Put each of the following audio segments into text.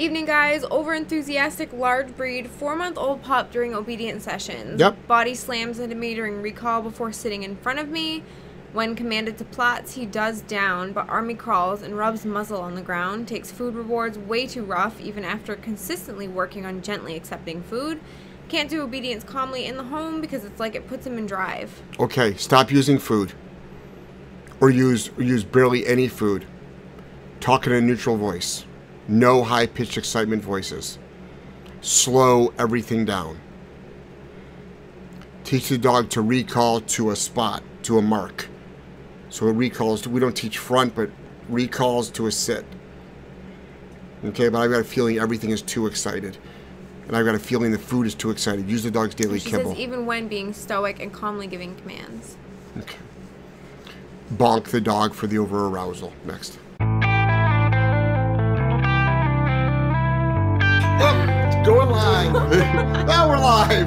Evening, guys. Over-enthusiastic, large breed, 4-month-old pup during obedience sessions. Yep. Body slams into me during recall before sitting in front of me. When commanded to plots, he does down, but army crawls and rubs muzzle on the ground. Takes food rewards way too rough, even after consistently working on gently accepting food. Can't do obedience calmly in the home because it's like it puts him in drive. Okay, stop using food. Or use barely any food. Talk in a neutral voice. No high-pitched excitement voices. Slow everything down. Teach the dog to recall to a spot, to a mark. So it recalls, we don't teach front, but recalls to a sit. Okay, but I've got a feeling everything is too excited. And I've got a feeling the food is too excited. Use the dog's daily kibble. Says even when being stoic and calmly giving commands. Okay. Bonk the dog for the over-arousal. Next. Oh, going live. Now we're live.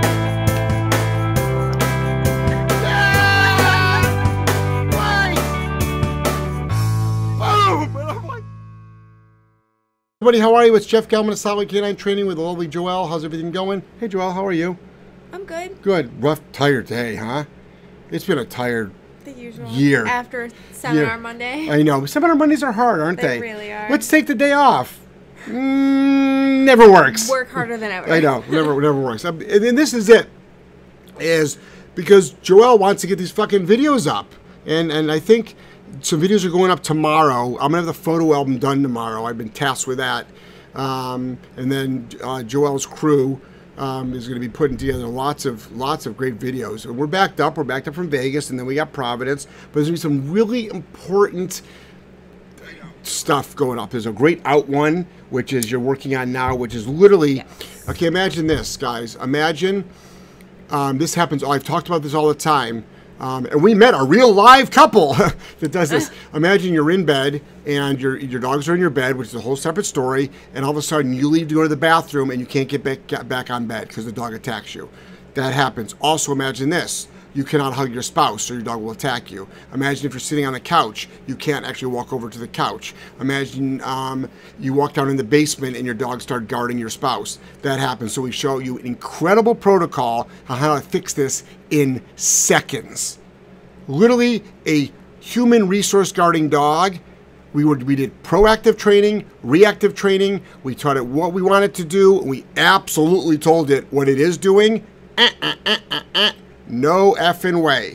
Everybody, how are you? It's Jeff Gellman of Solid Canine Training with the lovely Joelle. How's everything going? Hey, Joelle, how are you? I'm good. Good. Rough, tired day, huh? It's been a tired The usual. year. After Seminar Monday. I know. Seminar Mondays are hard, aren't they? They really are. Let's take the day off. Never works. Work harder than ever. I know. Never works. And this is it. Is because Joelle wants to get these fucking videos up. And I think some videos are going up tomorrow. I'm going to have the photo album done tomorrow. I've been tasked with that. And then Joelle's crew is going to be putting together lots of great videos. And we're backed up. We're backed up from Vegas, and then we got Providence. But there's going to be some really important stuff going up. There's a great out one, which is you're working on now, which is literally, yes. Okay, imagine this, guys. Imagine this happens. I've talked about this all the time. And we met a real live couple that does this. Imagine you're in bed and your dogs are in your bed, which is a whole separate story, and all of a sudden you leave to go to the bathroom and you can't get back on bed because the dog attacks you. That happens. Also imagine this. You cannot hug your spouse or your dog will attack you. Imagine if you're sitting on the couch, you can't actually walk over to the couch. Imagine you walk down in the basement and your dog started guarding your spouse. That happens. So we show you an incredible protocol on how to fix this in seconds. Literally a human resource guarding dog. We did proactive training, reactive training. We taught it what we wanted to do. We absolutely told it what it is doing. No effing way.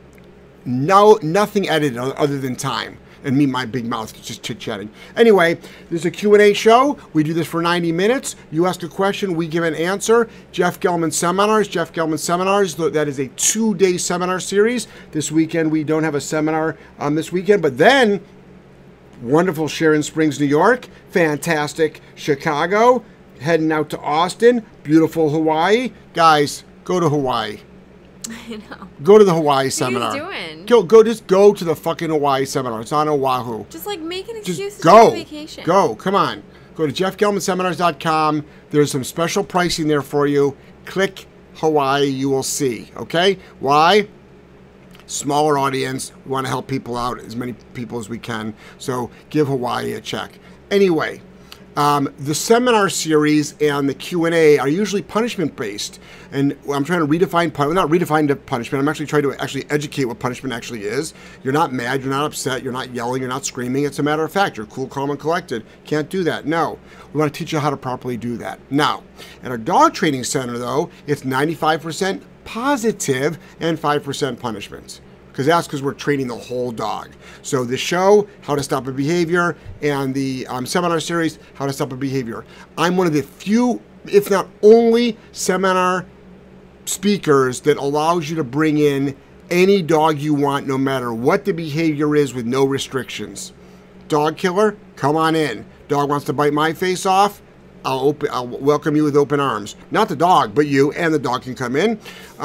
No, nothing edited other than time. And me, my big mouth, just chit-chatting. Anyway, this is a Q&A show. We do this for 90 minutes. You ask a question, we give an answer. Jeff Gellman Seminars. Jeff Gellman Seminars, that is a 2-day seminar series. This weekend, we don't have a seminar this weekend. But then, wonderful Sharon Springs, New York. Fantastic Chicago. Heading out to Austin. Beautiful Hawaii. Guys, go to Hawaii. I know. Go to the Hawaii seminar. What are you doing? Just go to the fucking Hawaii seminar. It's on Oahu. Just like make an excuse to go. take a vacation. Go. Come on. Go to jeffgellmanseminars.com. There's some special pricing there for you. Click Hawaii. You will see. Okay? Why? Smaller audience. We want to help people out, as many people as we can. So give Hawaii a check. Anyway. The seminar series and the Q&A are usually punishment-based, and I'm trying to redefine, not redefine the punishment, I'm actually trying to educate what punishment actually is. You're not mad, you're not upset, you're not yelling, you're not screaming. It's a matter of fact. You're cool, calm, and collected. Can't do that. No. We want to teach you how to properly do that. Now, at our dog training center, though, it's 95% positive and 5% punishment. Because we're training the whole dog. So the show, How to Stop a Behavior, and the seminar series, How to Stop a Behavior. I'm one of the few, if not only, seminar speakers that allows you to bring in any dog you want, no matter what the behavior is, with no restrictions. Dog killer, come on in. Dog wants to bite my face off, I'll welcome you with open arms. Not the dog, but you, and the dog can come in.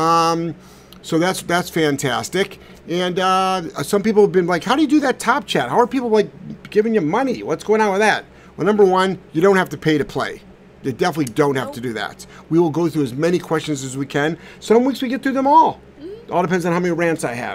So that's fantastic. And some people have been like, how do you do that top chat? How are people like giving you money? What's going on with that? Well, number one, you don't have to pay to play. You definitely don't have to do that. We will go through as many questions as we can. Some weeks we get through them all. All depends on how many rants I have.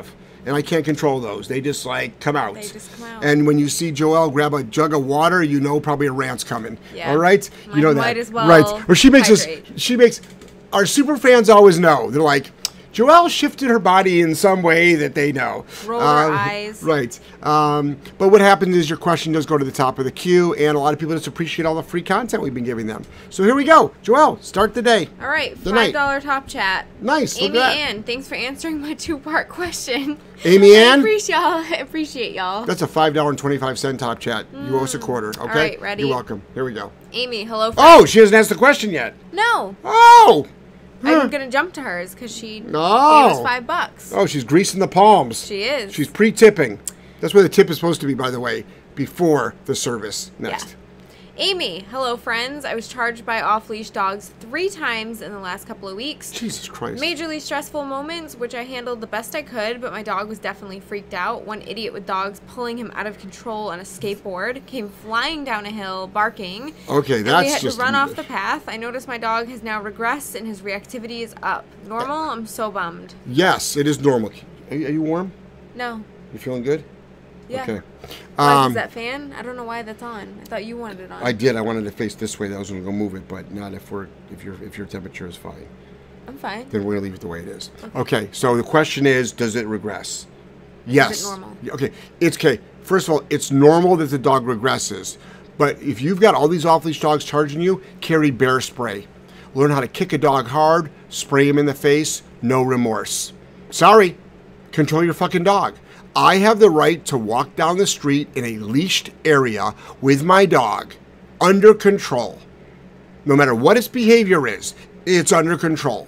and I can't control those. They just like come out. They just come out. And when you see Joelle grab a jug of water, you know probably a rant's coming. Yeah. All right, you know that. Might as well. Right. Or she makes hydrate. She makes. Our super fans always know. They're like, Joelle shifted her body in some way that they know. Roll her eyes. Right. But what happens is your question does go to the top of the queue, and a lot of people just appreciate all the free content we've been giving them. So here we go. Joelle, start the day. All right, The night. $5 top chat. Nice. Amy look at that. Ann, thanks for answering my 2-part question. Amy Ann? I appreciate y'all. That's a $5.25 top chat. You owe us a quarter. Okay. All right, ready? You're welcome. Here we go. Amy, hello. Oh, she hasn't asked the question yet. No. Oh. I'm going to jump to hers because she gave Oh. us $5. Oh, she's greasing the palms. She is. She's pre-tipping. That's where the tip is supposed to be, by the way, before the service. Next. Yeah. Amy, hello friends. I was charged by off-leash dogs 3 times in the last couple of weeks. Jesus Christ. Majorly stressful moments, which I handled the best I could, but my dog was definitely freaked out. One idiot with dogs pulling him out of control on a skateboard came flying down a hill, barking. Okay, And that's we had just to run off the path. I noticed my dog has now regressed and his reactivity is up. Normal? I'm so bummed. Yes, it is normal. Are you warm? No. You feeling good? Yeah. Okay. Why is that fan? I don't know why that's on. I thought you wanted it on. I did. I wanted to face this way. I was going to go move it, but not if your temperature is fine. I'm fine. Then we're going to leave it the way it is. Okay. So the question is, does it regress? Yes. Is it normal? Okay. It's okay. First of all, it's normal that the dog regresses, but if you've got all these off-leash dogs charging you, carry bear spray. Learn how to kick a dog hard, spray him in the face, no remorse. Sorry. Control your fucking dog. I have the right to walk down the street in a leashed area with my dog under control. No matter what its behavior is, it's under control.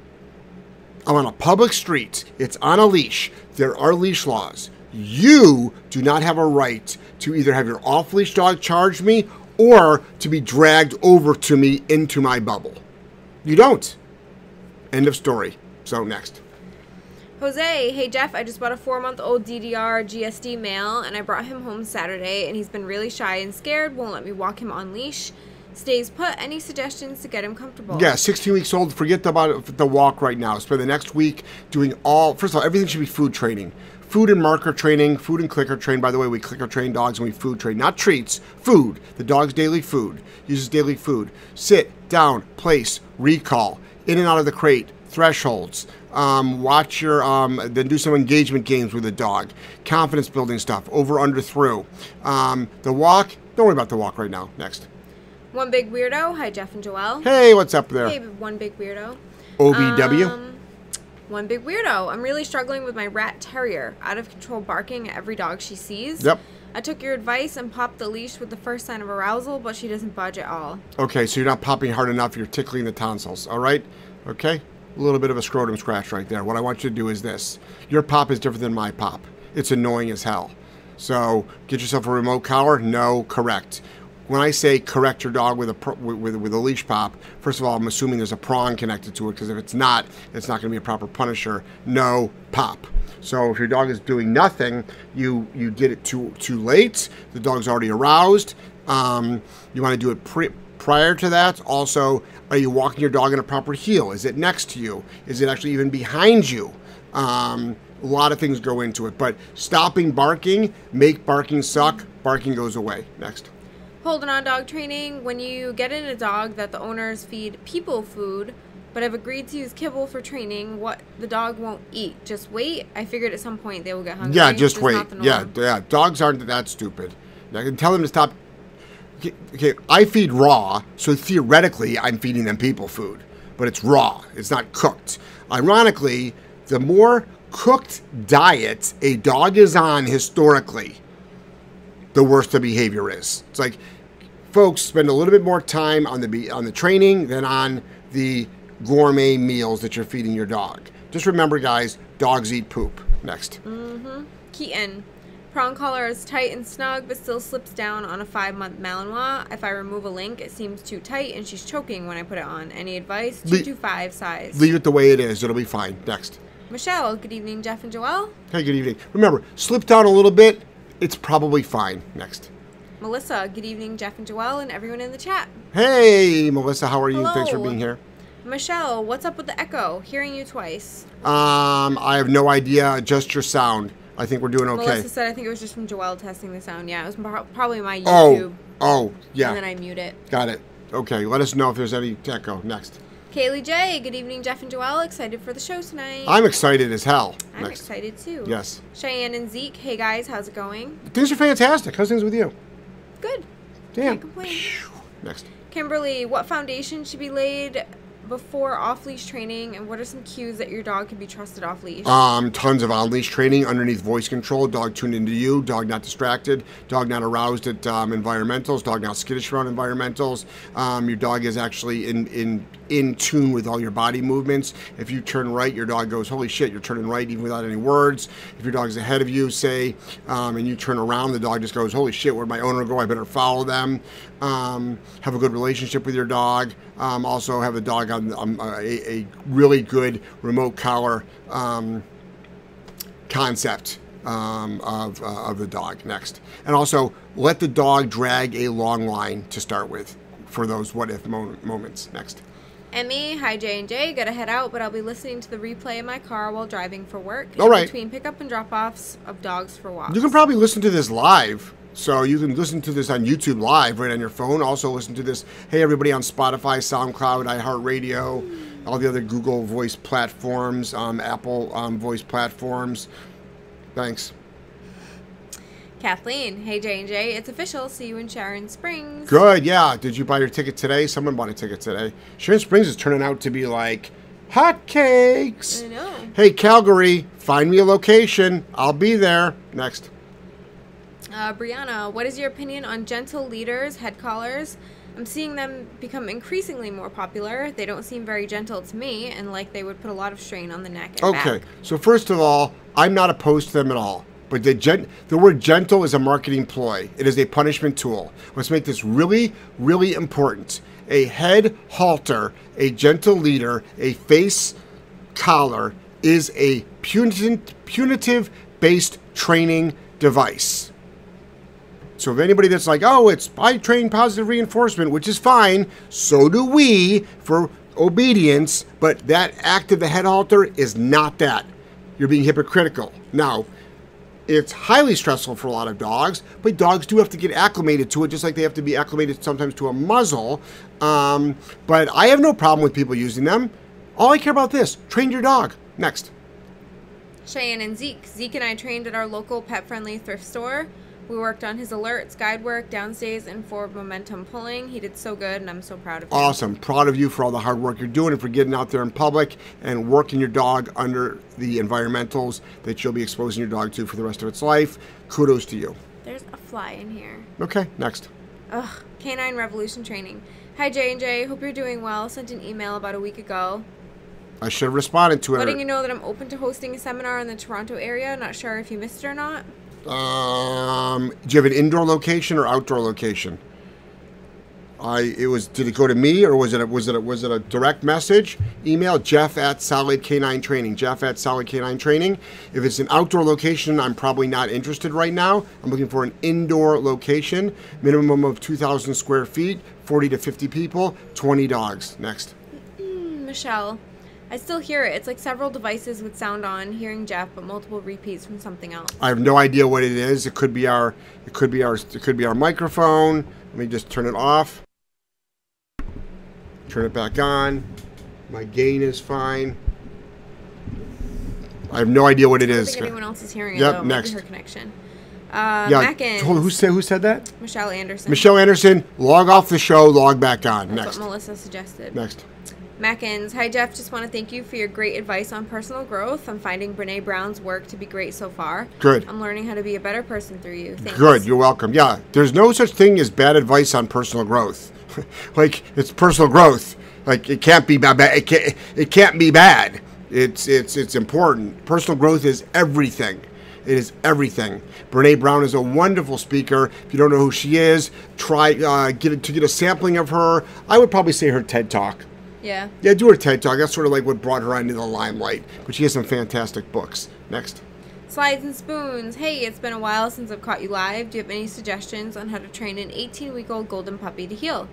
I'm on a public street. It's on a leash. There are leash laws. You do not have a right to either have your off-leash dog charge me or to be dragged over to me into my bubble. You don't. End of story. So next. Jose, hey Jeff, I just bought a 4-month-old DDR GSD male and I brought him home Saturday and he's been really shy and scared, won't let me walk him on leash. Stays put. Any suggestions to get him comfortable? Yeah, 16 weeks old. Forget about the walk right now. Spend the next week doing first of all, everything should be food training. Food and marker training, food and clicker train. By the way, we clicker train dogs and we food train. Not treats, food. The dog's daily food. Uses daily food. Sit, down, place, recall, in and out of the crate, thresholds. Watch your, then do some engagement games with the dog. Confidence building stuff, over, under, through. The walk, don't worry about the walk right now. Next. One Big Weirdo. Hi, Jeff and Joelle. Hey, what's up there? Hey, One Big Weirdo. OBW? One Big Weirdo. I'm really struggling with my rat terrier. Out of control barking at every dog she sees. Yep. I took your advice and popped the leash with the first sign of arousal, but she doesn't budge at all. Okay, so you're not popping hard enough. You're tickling the tonsils, all right? Okay? A little bit of a scrotum scratch right there. What I want you to do is this. Your pop is different than my pop. It's annoying as hell. So get yourself a remote collar. No, correct. When I say correct your dog with a leash pop, first of all, I'm assuming there's a prong connected to it, because if it's not going to be a proper punisher. No, pop. So if your dog is doing nothing, you did it too late. The dog's already aroused. You want to do it prior to that. Also, are you walking your dog in a proper heel? Is it next to you? Is it actually even behind you? A lot of things go into it. But stopping barking, make barking suck. Barking goes away. Next. Holding on dog training. When you get in a dog that the owners feed people food, but have agreed to use kibble for training, what the dog won't eat. Just wait. I figured at some point they will get hungry. Yeah, just wait. Not the norm. Yeah. Dogs aren't that stupid. I can tell them to stop. Okay, I feed raw, so theoretically I'm feeding them people food, but it's raw. It's not cooked. Ironically, the more cooked diet a dog is on historically, the worse the behavior is. It's like, folks, spend a little bit more time on the training than on the gourmet meals that you're feeding your dog. Just remember, guys, dogs eat poop. Next. Keaton. Prong collar is tight and snug, but still slips down on a 5-month Malinois. If I remove a link, it seems too tight, and she's choking when I put it on. Any advice? 225 size. Leave it the way it is. It'll be fine. Next. Michelle. Good evening, Jeff and Joelle. Hey, good evening. Remember, slip down a little bit. It's probably fine. Next. Melissa. Good evening, Jeff and Joelle, and everyone in the chat. Hey, Melissa. How are you? Hello. Thanks for being here. Michelle, what's up with the echo? Hearing you twice. I have no idea. Just your sound. I think we're doing okay. Melissa said I think it was just from Joelle testing the sound. Yeah, it was probably my YouTube. Oh, yeah. And then I mute it. Got it. Okay, let us know if there's any echo. Next. Kaylee J, good evening, Jeff and Joelle. Excited for the show tonight. I'm excited as hell. I'm excited too. Yes. Cheyenne and Zeke, hey guys, how's it going? Things are fantastic. How's things with you? Good. Damn. Can't complain. Next. Kimberly, what foundation should be laid before off-leash training, and what are some cues that your dog can be trusted off-leash? Tons of on-leash training underneath voice control. Dog tuned into you. Dog not distracted. Dog not aroused at environmentals. Dog not skittish around environmentals. Your dog is actually in tune with all your body movements. If you turn right, your dog goes, holy shit, you're turning right even without any words. If your dog's ahead of you, say, and you turn around, the dog just goes, holy shit, where'd my owner go? I better follow them. Have a good relationship with your dog. Also have the dog on a really good remote collar concept of the dog. Next. And also let the dog drag a long line to start with for those what-if moments. Next. Emmy, hi J&J, gotta head out, but I'll be listening to the replay in my car while driving for work. All right. Between pickup and drop-offs of dogs for walks. You can probably listen to this live. So you can listen to this on YouTube live right on your phone. Also listen to this, hey everybody, on Spotify, SoundCloud, iHeartRadio, all the other Google voice platforms, Apple voice platforms. Thanks. Kathleen, hey J&J, it's official. See you in Sharon Springs. Good, yeah. Did you buy your ticket today? Someone bought a ticket today. Sharon Springs is turning out to be like hotcakes. I know. Hey Calgary, find me a location. I'll be there. Next. Brianna, what is your opinion on gentle leaders, head collars? I'm seeing them become increasingly more popular. They don't seem very gentle to me, and like they would put a lot of strain on the neck and back. So first of all, I'm not opposed to them at all. But the word gentle is a marketing ploy. It is a punishment tool. Let's make this really, really important. A head halter, a gentle leader, a face collar is a punitive-based training device. So if anybody that's like, oh, I train positive reinforcement, which is fine, so do we for obedience, but that act of the head halter is not that. You're being hypocritical. Now, it's highly stressful for a lot of dogs, but dogs do have to get acclimated to it, just like they have to be acclimated sometimes to a muzzle. But I have no problem with people using them. All I care about this, train your dog. Next. Cheyenne and Zeke. Zeke and I trained at our local pet-friendly thrift store. We worked on his alerts, guide work, downstays, and forward momentum pulling. He did so good, and I'm so proud of him. Awesome. Proud of you for all the hard work you're doing and for getting out there in public and working your dog under the environmentals that you'll be exposing your dog to for the rest of its life. Kudos to you. There's a fly in here. Okay, next. Ugh, Canine Revolution Training. Hi, J&J. Hope you're doing well. Sent an email about a week ago. I should have responded to it. Letting you know that I'm open to hosting a seminar in the Toronto area. Not sure if you missed it or not. Do you have an indoor location or outdoor location? Did it go to me or was it a direct message? Email Jeff@SolidK9Training. Jeff@SolidK9Training. If it's an outdoor location, I'm probably not interested right now. I'm looking for an indoor location, minimum of 2,000 square feet, 40 to 50 people, 20 dogs. Next. Michelle. I still hear it. It's like several devices with sound on, hearing Jeff, but multiple repeats from something else. I have no idea what it is. It could be our microphone. Let me just turn it off. Turn it back on. My gain is fine. I have no idea what it is. I don't think anyone else is hearing it. Yep, though. next. Maybe her connection. Yeah. Who said that? Michelle Anderson. Michelle Anderson. Log off the show. Log back on. That's next. what Melissa suggested. Next. Mackins. Hi, Jeff. Just want to thank you for your great advice on personal growth. I'm finding Brene Brown's work to be great so far. Good. I'm learning how to be a better person through you. Thanks. Good. You're welcome. Yeah. There's no such thing as bad advice on personal growth. Like, it's personal growth. Like, it can't be bad. It can't be bad. It's important. Personal growth is everything. It is everything. Brene Brown is a wonderful speaker. If you don't know who she is, try get a sampling of her. I would probably say her TED Talk. Yeah. Yeah, do her TED Talk. That's sort of like what brought her into the limelight. But she has some fantastic books. Next. Slides and Spoons. Hey, it's been a while since I've caught you live. Do you have any suggestions on how to train an 18-week-old golden puppy to heel?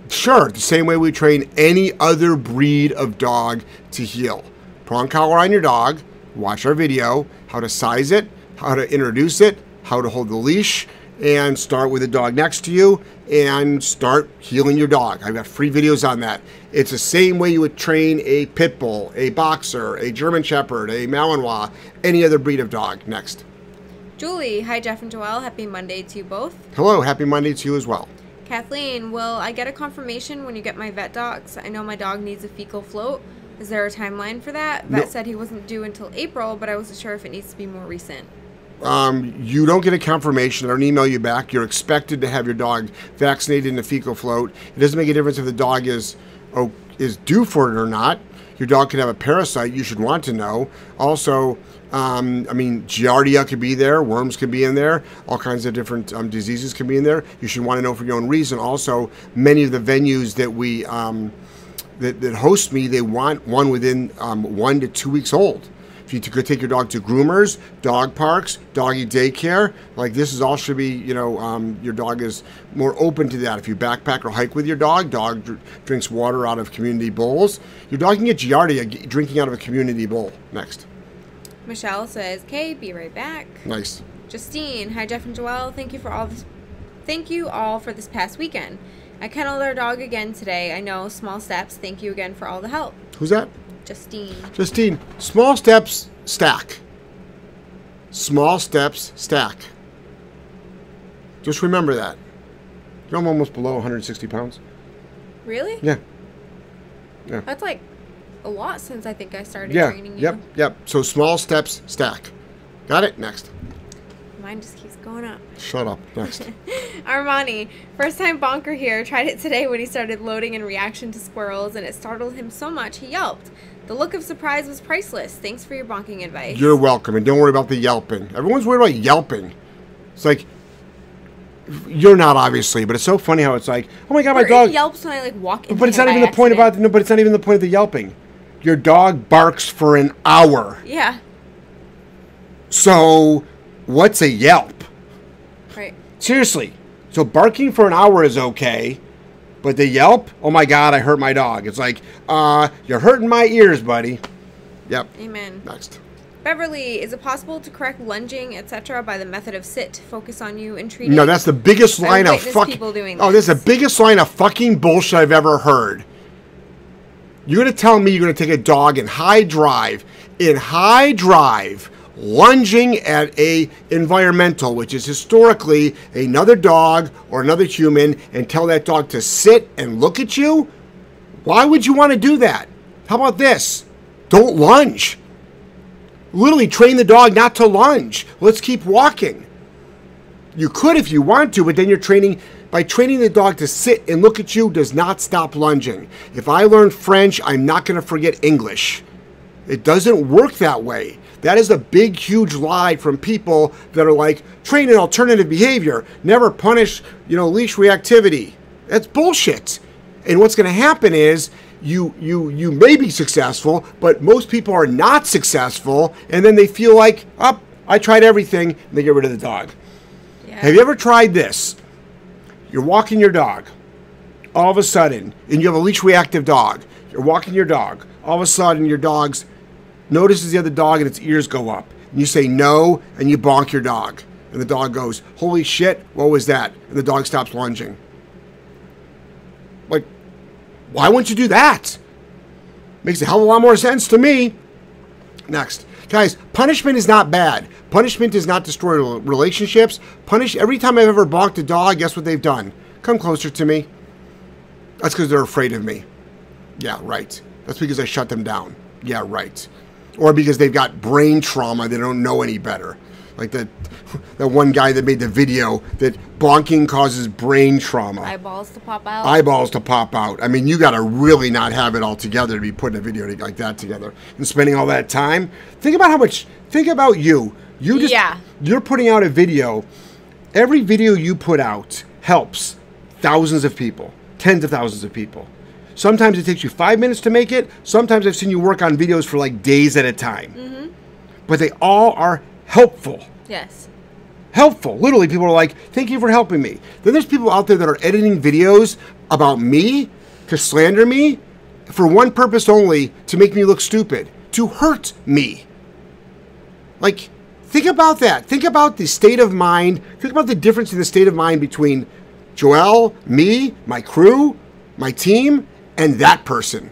Sure, the same way we train any other breed of dog to heel. Prong collar on your dog, watch our video, how to size it, how to introduce it, how to hold the leash, and start with the dog next to you and start heeling your dog. I've got free videos on that. It's the same way you would train a pit bull, a boxer, a German shepherd, a Malinois, any other breed of dog. Next. Julie, hi Jeff and Joelle. Happy Monday to you both. Hello, happy Monday to you as well. Kathleen, will I get a confirmation when you get my vet docs? I know my dog needs a fecal float. Is there a timeline for that? Vet said he wasn't due until April, but I wasn't sure if it needs to be more recent. You don't get a confirmation. I don't email you back. You're expected to have your dog vaccinated in the fecal float. It doesn't make a difference if the dog is due for it or not. Your dog could have a parasite. You should want to know. Also, I mean, Giardia could be there. Worms could be in there. All kinds of different diseases can be in there. You should want to know for your own reason. Also, many of the venues that we that host me, they want one within 1 to 2 weeks old. If you could take your dog to groomers, dog parks, doggy daycare, like this is all should be, your dog is more open to that. If you backpack or hike with your dog drinks water out of community bowls. Your dog can get Giardia drinking out of a community bowl. Next. Michelle says, "Okay, be right back." Nice. Justine, hi Jeff and Joelle. Thank you all for this past weekend. I kenneled our dog again today. I know, small steps. Thank you again for all the help. Who's that? Justine. Justine, small steps stack. Small steps stack. Just remember that. You're almost below 160 pounds. Really? Yeah. That's like a lot since I think I started training you. Yep. So small steps stack. Got it? Next. Mine just keeps going up. Shut up. Next. Armani, first time bonker here. Tried it today when he started loading in reaction to squirrels, and it startled him so much he yelped. The look of surprise was priceless. Thanks for your bonking advice. You're welcome, and don't worry about the yelping. Everyone's worried about yelping. It's like, you're not obviously, but it's so funny how it's like, oh my god, my dog yelps when I walk in. But it's not even the point about but it's not even the point of the yelping. Your dog barks for an hour. Yeah. So, what's a yelp? Right. Seriously. So barking for an hour is okay, but the yelp, oh my god, I hurt my dog. It's like, you're hurting my ears, buddy. Yep. Amen. Next. Beverly, is it possible to correct lunging, etc., by the method of sit, focus on you, and treating? No, that's the biggest line of fucking people doing this. Oh, that's the biggest line of fucking bullshit I've ever heard. You're gonna tell me you're gonna take a dog in high drive, lunging at a environmental, which is historically another dog or another human, and tell that dog to sit and look at you? Why would you want to do that? How about this? Don't lunge. Literally train the dog not to lunge. Let's keep walking. You could if you want to, but then you're training, by training the dog to sit and look at you does not stop lunging. If I learn French, I'm not going to forget English. It doesn't work that way. That is a big, huge lie from people that are like, train an alternative behavior, never punish, leash reactivity. That's bullshit. And what's going to happen is you may be successful, but most people are not successful, and then they feel like, I tried everything, and they get rid of the dog. Yeah. Have you ever tried this? You're walking your dog, all of a sudden, and you have a leash reactive dog. You're walking your dog. All of a sudden, your dog notices the other dog, and its ears go up. And you say no, and you bonk your dog. And the dog goes, holy shit, what was that? And the dog stops lunging. Like, why wouldn't you do that? Makes a hell of a lot more sense to me. Next. Guys, punishment is not bad. Punishment does not destroy relationships. Every time I've ever bonked a dog, guess what they've done? Come closer to me. That's because they're afraid of me. Yeah, right. That's because I shut them down. Yeah, right. Or because they've got brain trauma, they don't know any better. Like that one guy that made the video that bonking causes brain trauma. Eyeballs to pop out. Eyeballs to pop out. I mean, you got to really not have it all together to be putting a video like that together and spending all that time. Think about you. You're putting out a video. Every video you put out helps thousands of people, tens of thousands of people. Sometimes it takes you 5 minutes to make it. Sometimes I've seen you work on videos for like days at a time. Mm-hmm. But they all are helpful. Yes. helpful. Literally, people are like, thank you for helping me. Then there's people out there that are editing videos about me to slander me for one purpose only, to make me look stupid, to hurt me. Like, think about that. Think about the state of mind. Think about the difference in the state of mind between Joel, me, my crew, my team, and that person.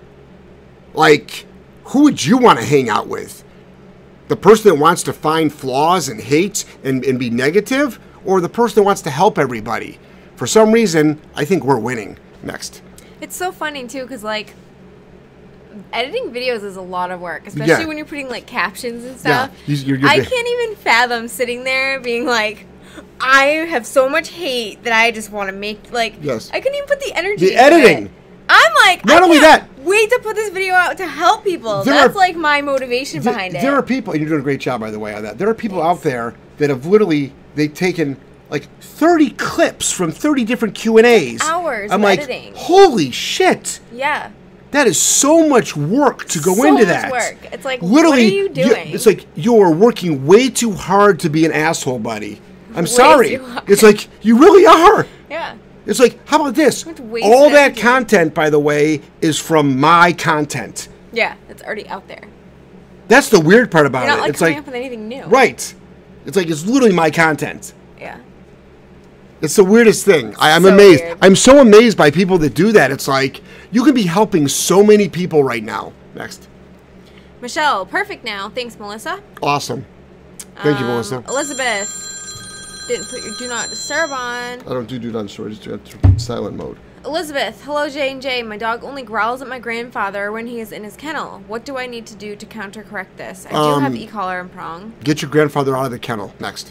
Like, who would you want to hang out with? The person that wants to find flaws and hate and be negative, or the person that wants to help everybody? For some reason, I think we're winning. Next. It's so funny, too, because, like, editing videos is a lot of work, especially when you're putting, like, captions and stuff. Yeah, I can't even fathom sitting there being like, I have so much hate that I just want to make, like, I couldn't even put the energy into editing. It. I'm like, not only that, wait to put this video out to help people. That's like my motivation behind it. There are people, and you're doing a great job, by the way, on that. There are people out there that have literally, they've taken like 30 clips from 30 different Q&As. Hours I'm of like, editing. Holy shit. Yeah. That is so much work to go into that. So much work. It's like, literally, what are you doing? It's like you're working way too hard to be an asshole, buddy. I'm sorry. It's like, you really are. Yeah. It's like, how about this? All that content, by the way, is from my content. Yeah, it's already out there. That's the weird part about You're not, it. like, It's coming up with anything new. Right. It's like, it's literally my content. Yeah. It's the weirdest thing. I'm so amazed. Weird. I'm so amazed by people that do that. It's like, you could be helping so many people right now. Next. Michelle, perfect now. Thanks, Melissa. Awesome. Thank you, Melissa. Elizabeth, didn't put your do not disturb on. I don't do not disturb. Just do silent mode. Elizabeth, hello J&J. My dog only growls at my grandfather when he is in his kennel. What do I need to do to counter-correct this? I do have e-collar and prong. Get your grandfather out of the kennel. Next.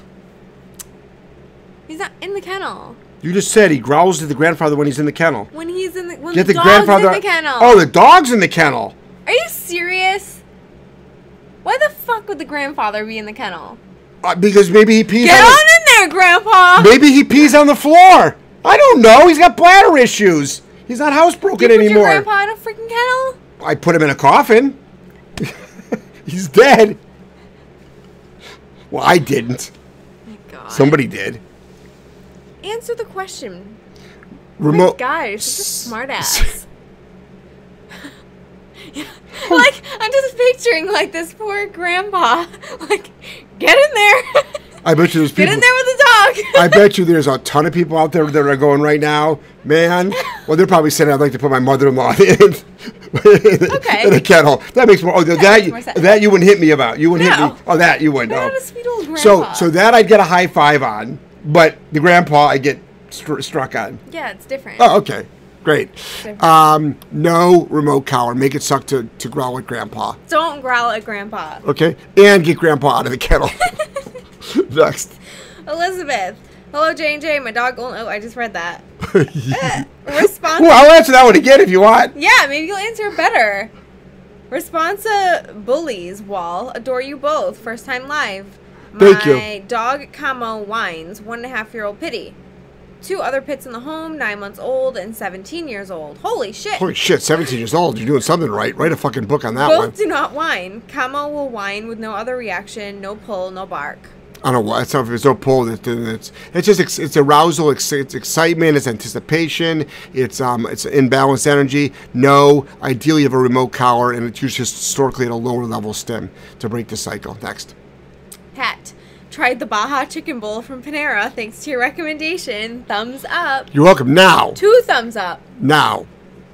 He's not in the kennel. You just said he growls at the grandfather when he's in the kennel. When he's in the when Get the dog's grandfather in the kennel. Oh, the dog's in the kennel. Are you serious? Why the fuck would the grandfather be in the kennel? Because maybe he pees. Get on in there, Grandpa. Maybe he pees on the floor. I don't know. He's got bladder issues. He's not housebroken anymore. Did you put your grandpa in a freaking kennel? I put him in a coffin. He's dead. Well, I didn't. Oh my God. Somebody did. Answer the question. Remote. Oh my God, you're such a smart ass. Yeah. Like, I'm just picturing, like, this poor grandpa. Like, get in there. I bet you there's people. Get in there with the dog. I bet you there's a ton of people out there that are going right now, man. Well, they're probably saying I'd like to put my mother-in-law in a kennel. That makes more. Oh, that you wouldn't hit me about. You wouldn't hit me. Oh, that you wouldn't. Not a sweet old grandpa. So that I'd get a high five on, but the grandpa I get struck on. Yeah, it's different. Oh, okay. Great. No remote collar. Make it suck to growl at grandpa. Don't growl at grandpa. Okay. And get grandpa out of the kennel. Next. Elizabeth. Hello, J&J. My dog only... Oh, I just read that. Response... Well, I'll answer that one again if you want. Yeah, maybe you'll answer it better. Responsa bullies, Wall. Adore you both. First time live. Thank you. My dog, Camo, whines. 1.5-year-old Pitty. 2 other pits in the home, 9 months old and 17 years old. Holy shit. Holy shit, 17 years old. You're doing something right. Write a fucking book on that one. Both do not whine. Camo will whine with no other reaction, no pull, no bark. I don't know why. If there's no pull, it's just it's arousal, it's excitement, it's anticipation, it's imbalanced energy. No, ideally you have a remote collar, and it's usually historically at a lower level stim to break the cycle. Next. Pat. Tried the Baja Chicken Bowl from Panera. Thanks to your recommendation. Thumbs up. You're welcome. Now. 2 thumbs up. Now.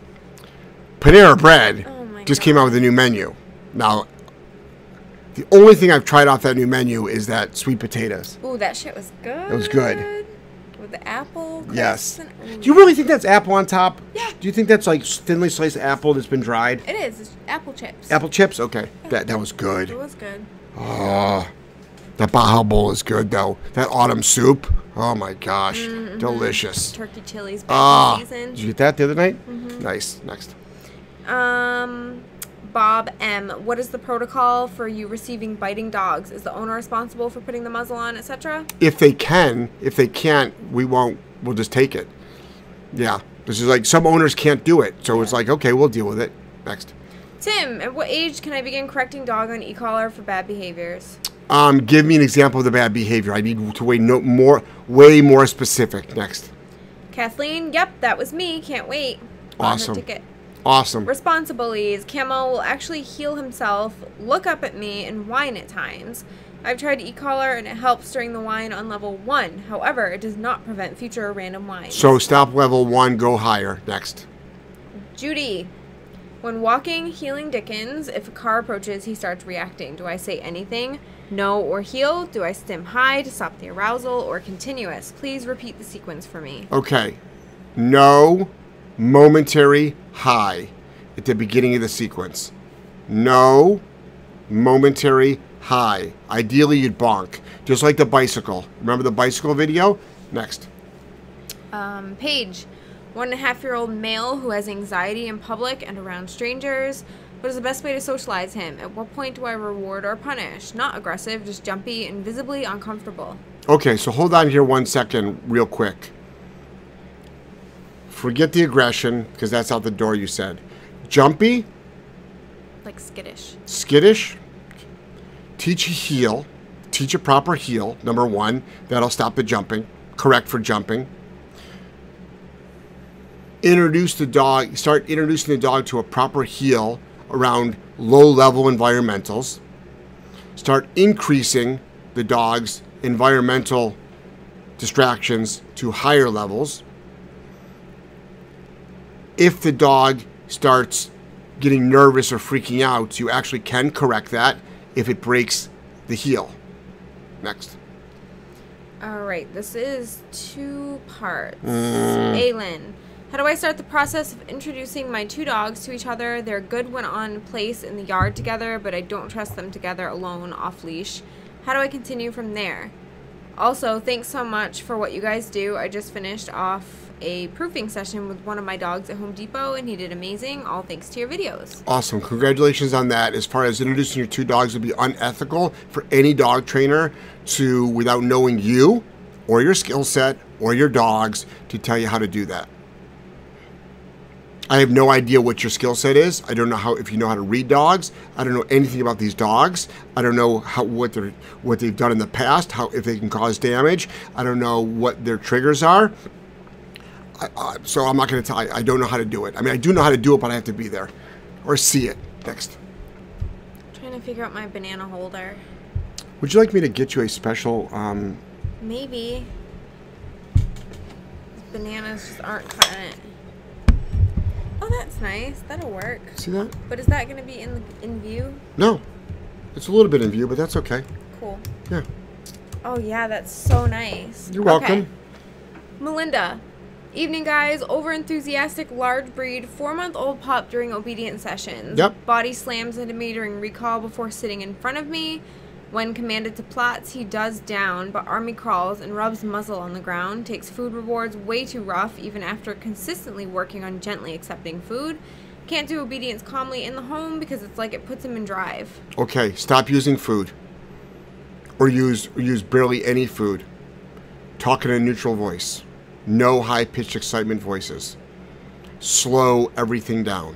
Panera Bread just came out with a new menu. Now, the only thing I've tried off that new menu is that sweet potatoes. Ooh, that shit was good. It was good. With the apple. Yes. Do you really think that's apple on top? Yeah. Do you think that's like thinly sliced apple that's been dried? It is. It's apple chips. Apple chips? Okay. Yeah. That was good. It was good. Oh. That Baja Bowl is good, though. That autumn soup, oh my gosh, delicious. Turkey chilies back in season. Did you get that the other night? Nice. Next. Bob M. What is the protocol for you receiving biting dogs? Is the owner responsible for putting the muzzle on, etc.? If they can. If they can't, we won't. We'll just take it. Yeah. This is like some owners can't do it. So it's like, okay, we'll deal with it. Next. Tim, at what age can I begin correcting dog on e-collar for bad behaviors? Give me an example of the bad behavior. I need to way more specific. Next. Kathleen, yep, that was me. Can't wait. Awesome. Ticket. Awesome. Responsibilities. Camo will actually heal himself, look up at me, and whine at times. I've tried e-collar and it helps during the whine on level 1. However, it does not prevent future random whines. So stop level 1, go higher. Next. Judy. When walking, healing Dickens, if a car approaches, he starts reacting. Do I say anything? No or heal? Do I stim high to stop the arousal or continuous? Please repeat the sequence for me. Okay. No, momentary, high at the beginning of the sequence. No, momentary, high. Ideally, you'd bonk. Just like the bicycle. Remember the bicycle video? Next. Paige. 1.5-year-old male who has anxiety in public and around strangers. What is the best way to socialize him? At what point do I reward or punish? Not aggressive, just jumpy and visibly uncomfortable. Okay, so hold on here 1 second real quick. Forget the aggression, because that's out the door, you said. Jumpy. Like skittish. Skittish. Teach a heel. Teach a proper heel, number 1. That'll stop the jumping. Correct for jumping. Introduce the dog. Start introducing the dog to a proper heel around low-level environmentals. Start increasing the dog's environmental distractions to higher levels. If the dog starts getting nervous or freaking out, you actually can correct that if it breaks the heel. Next. All right, this is 2 parts. Aylin. How do I start the process of introducing my 2 dogs to each other? They're good when on place in the yard together, but I don't trust them together alone off leash. How do I continue from there? Also, thanks so much for what you guys do. I just finished off a proofing session with one of my dogs at Home Depot, and he did amazing, all thanks to your videos. Awesome. Congratulations on that. As far as introducing your 2 dogs, it would be unethical for any dog trainer to, without knowing you or your skill set or your dogs, to tell you how to do that. I have no idea what your skill set is. I don't know if you know how to read dogs. I don't know anything about these dogs. I don't know what they've done in the past, if they can cause damage. I don't know what their triggers are. So I'm not going to tell you. I don't know how to do it. I mean, I do know how to do it, but I have to be there or see it. Next. I'm trying to figure out my banana holder. Would you like me to get you a special? Maybe. Bananas just aren't cutting it. Oh, that's nice. That'll work. See that? But is that going to be in view? No. It's a little bit in view, but that's okay. Cool. Yeah. Oh, yeah, that's so nice. You're welcome. Okay. Melinda. Evening, guys. Over-enthusiastic, large breed, 4-month-old pup during obedience sessions. Yep. Body slams into me during recall before sitting in front of me. When commanded to plots, he does down, but army crawls and rubs muzzle on the ground, takes food rewards way too rough, even after consistently working on gently accepting food. Can't do obedience calmly in the home because it's like it puts him in drive. Okay, stop using food. Or use barely any food. Talk in a neutral voice. No high-pitched excitement voices. Slow everything down.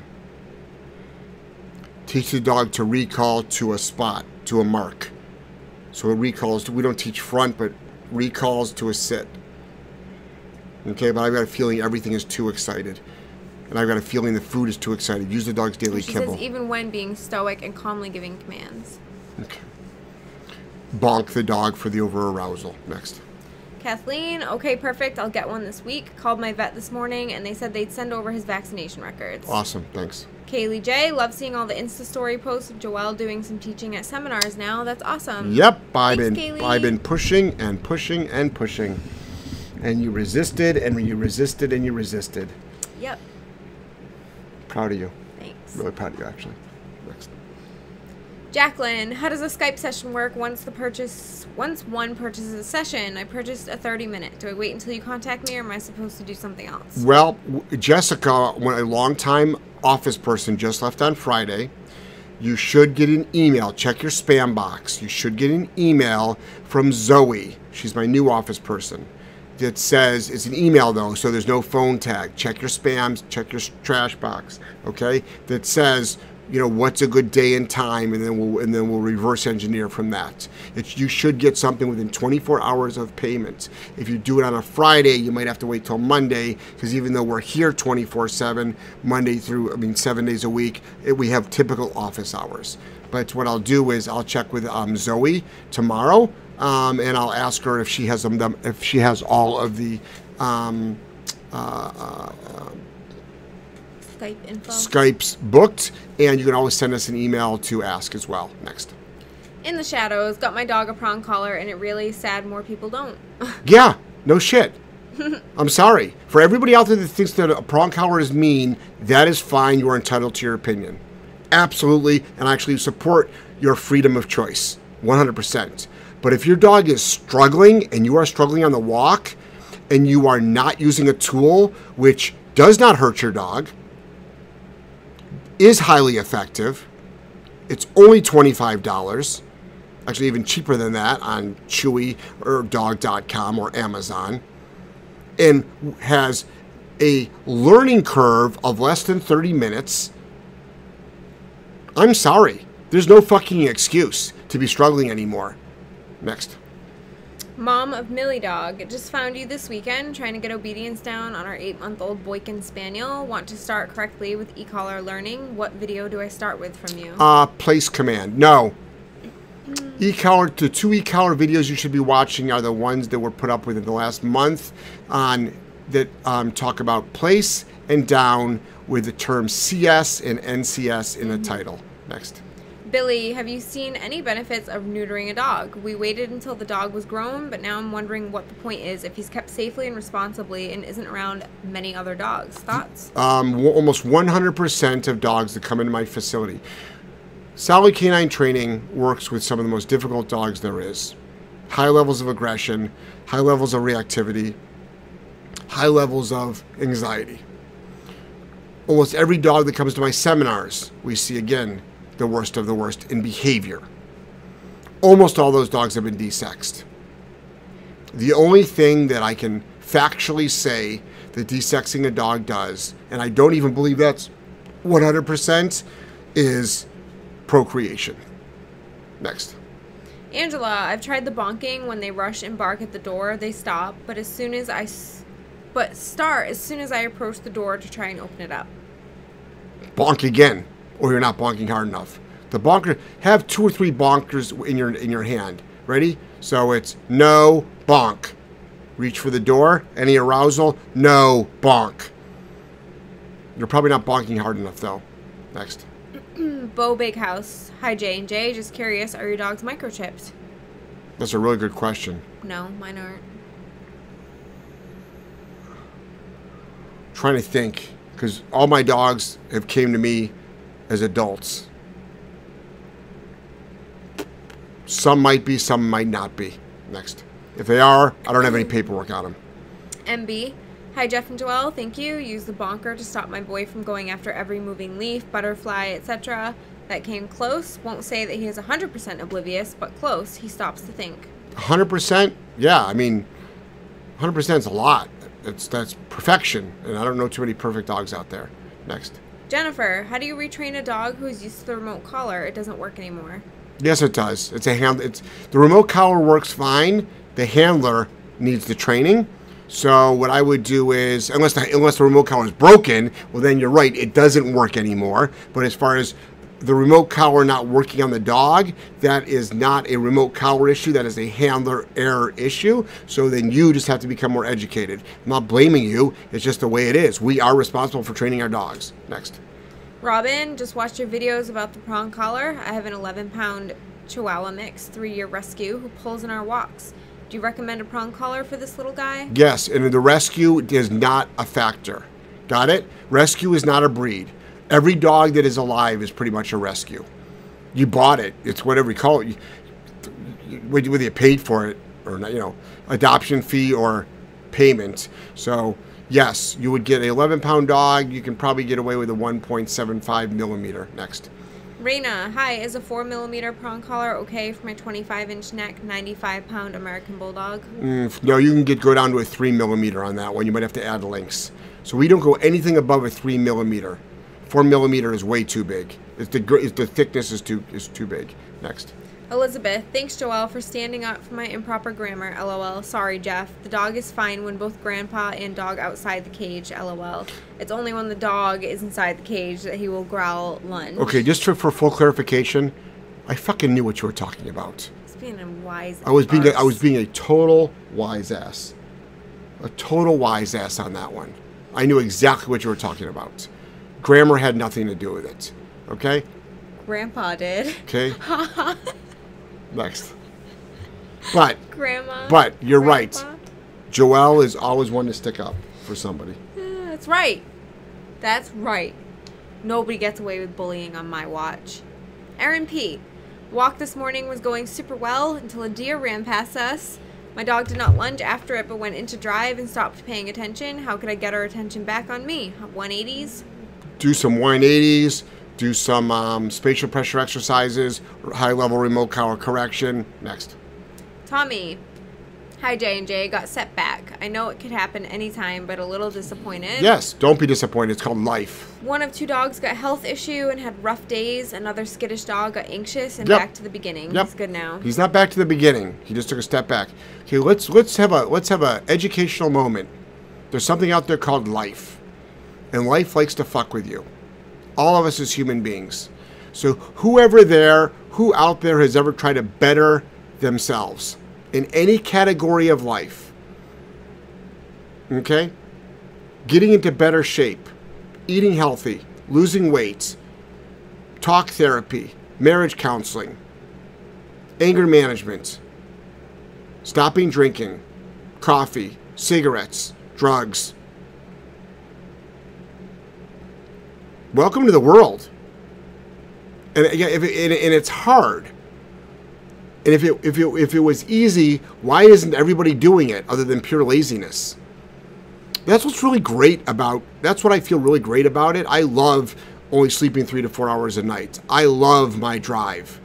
Teach the dog to recall to a spot, to a mark. So it recalls, we don't teach front, but recalls to a sit. Okay, but I've got a feeling everything is too excited. And I've got a feeling the food is too excited. Use the dog's daily kibble. Says even when being stoic and calmly giving commands. Okay. Bonk the dog for the over-arousal. Next. Kathleen, okay, perfect. I'll get one this week. Called my vet this morning, and they said they'd send over his vaccination records. Awesome, thanks. Kaylee J, love seeing all the Insta story posts of Joelle doing some teaching at seminars now. That's awesome. Yep, I've been pushing and pushing and pushing. And you resisted, and you resisted, and you resisted. Yep. Proud of you. Thanks. Really proud of you, actually. Next. Jacqueline, how does a Skype session work once one purchases a session? I purchased a 30-minute. Do I wait until you contact me, or am I supposed to do something else? Well, Jessica, a long-time office person, just left on Friday. You should get an email. Check your spam box. You should get an email from Zoe. She's my new office person. That says, it's an email though, so there's no phone tag. Check your spams, check your trash box, okay? That says, you know, what's a good day and time, and then we'll reverse engineer from that. You should get something within 24 hours of payment. If you do it on a Friday, you might have to wait till Monday, because even though we're here 24/7, Monday through, 7 days a week, we have typical office hours. But what I'll do is I'll check with Zoe tomorrow, and I'll ask her if she has all of the Skype info. Skype's booked, and you can always send us an email to ask as well. Next. In the shadows, got my dog a prong collar, and it really sad more people don't. Yeah, no shit. I'm sorry. For everybody out there that thinks that a prong collar is mean, that is fine. You are entitled to your opinion. Absolutely, and I actually support your freedom of choice, 100%. But if your dog is struggling, and you are struggling on the walk, and you are not using a tool which does not hurt your dog, is highly effective, it's only $25, actually even cheaper than that on Chewy or dog.com or Amazon, and has a learning curve of less than 30 minutes, I'm sorry. There's no fucking excuse to be struggling anymore. Next. Mom of Millie Dog, just found you this weekend, trying to get obedience down on our 8-month-old Boykin Spaniel. Want to start correctly with e-collar learning. What video do I start with from you? Place command. No. E-collar, the 2 e-collar videos you should be watching are the ones that were put up within the last month that talk about place and down with the term CS and NCS in the title. Next. Billy, have you seen any benefits of neutering a dog? We waited until the dog was grown, but now I'm wondering what the point is if he's kept safely and responsibly and isn't around many other dogs. Thoughts? Almost 100% of dogs that come into my facility. Solid Canine Training works with some of the most difficult dogs there is. High levels of aggression, high levels of reactivity, high levels of anxiety. Almost every dog that comes to my seminars, we see again the worst of the worst in behavior. Almost all those dogs have been desexed. The only thing that I can factually say that desexing a dog does, and I don't even believe that's 100%, is procreation. Next. Angela, I've tried the bonking. When they rush and bark at the door, they stop, but start as soon as I approach the door to try and open it up. Bonk again, or you're not bonking hard enough. The bonker, have 2 or 3 bonkers in your hand. Ready? So it's no, bonk. Reach for the door. Any arousal? No, bonk. You're probably not bonking hard enough though. Next. Bo Big House. Hi J&J, just curious, are your dogs microchipped? That's a really good question. No, mine aren't. Trying to think, because all my dogs have came to me as adults. Some might be, some might not be. Next. If they are, I don't have any paperwork on them. MB. Hi Jeff and Joelle, thank you. Use the bonker to stop my boy from going after every moving leaf, butterfly, etc. that came close. Won't say that he is 100% oblivious, but close. He stops to think. 100%? Yeah, I mean, 100% is a lot. That's perfection, and I don't know too many perfect dogs out there. Next. Jennifer, how do you retrain a dog who is used to the remote collar? It doesn't work anymore. Yes, it does. The remote collar works fine. The handler needs the training. So what I would do is, unless the remote collar is broken, well then you're right, it doesn't work anymore. But as far as the remote collar not working on the dog, that is not a remote collar issue, that is a handler error issue. So then you just have to become more educated. I'm not blaming you, it's just the way it is. We are responsible for training our dogs. Next. Robin, just watched your videos about the prong collar. I have an 11-pound Chihuahua mix, 3-year rescue, who pulls in our walks. Do you recommend a prong collar for this little guy? Yes, and the rescue is not a factor. Got it? Rescue is not a breed. Every dog that is alive is pretty much a rescue. You bought it. It's whatever you call it. Whether you paid for it or not, adoption fee or payment. So, yes, you would get an 11-pound dog. You can probably get away with a 1.75 millimeter. Next. Raina, hi, is a 4mm prong collar okay for my 25-inch neck, 95-pound American Bulldog? No, you can go down to a 3mm on that one. You might have to add links. So we don't go anything above a 3mm. 4 millimeter is way too big. The thickness is too big. Next. Elizabeth, thanks Joelle for standing up for my improper grammar, lol. Sorry, Jeff. The dog is fine when both grandpa and dog outside the cage, lol. It's only when the dog is inside the cage that he will growl lunge. Okay, just for full clarification, I fucking knew what you were talking about. He's being a wise I was being a total wise ass. A total wise ass on that one. I knew exactly what you were talking about. Grammar had nothing to do with it. Okay? Grandpa did. Okay? Next. But you're Grandpa. right. Joelle is always one to stick up for somebody. That's right. That's right. Nobody gets away with bullying on my watch. Aaron P. Walk this morning was going super well until a deer ran past us. My dog did not lunge after it but went into drive and stopped paying attention. How could I get her attention back on me? 180s? Do some 180s. Do some spatial pressure exercises, high-level remote collar correction. Next. Tommy. Hi, J&J. Got set back. I know it could happen anytime, but a little disappointed. Yes, don't be disappointed. It's called life. One of 2 dogs got a health issue and had rough days. Another skittish dog got anxious and back to the beginning. Yep. He's good now. He's not back to the beginning. He just took a step back. Okay, let's have a educational moment. There's something out there called life, and life likes to fuck with you. All of us as human beings. So who out there has ever tried to better themselves in any category of life, okay? Getting into better shape, eating healthy, losing weight, talk therapy, marriage counseling, anger management, stopping drinking, coffee, cigarettes, drugs. Welcome to the world. And it's hard. And if it was easy, why isn't everybody doing it other than pure laziness? That's what's really great about. That's what I feel really great about it. I love only sleeping 3 to 4 hours a night. I love my drive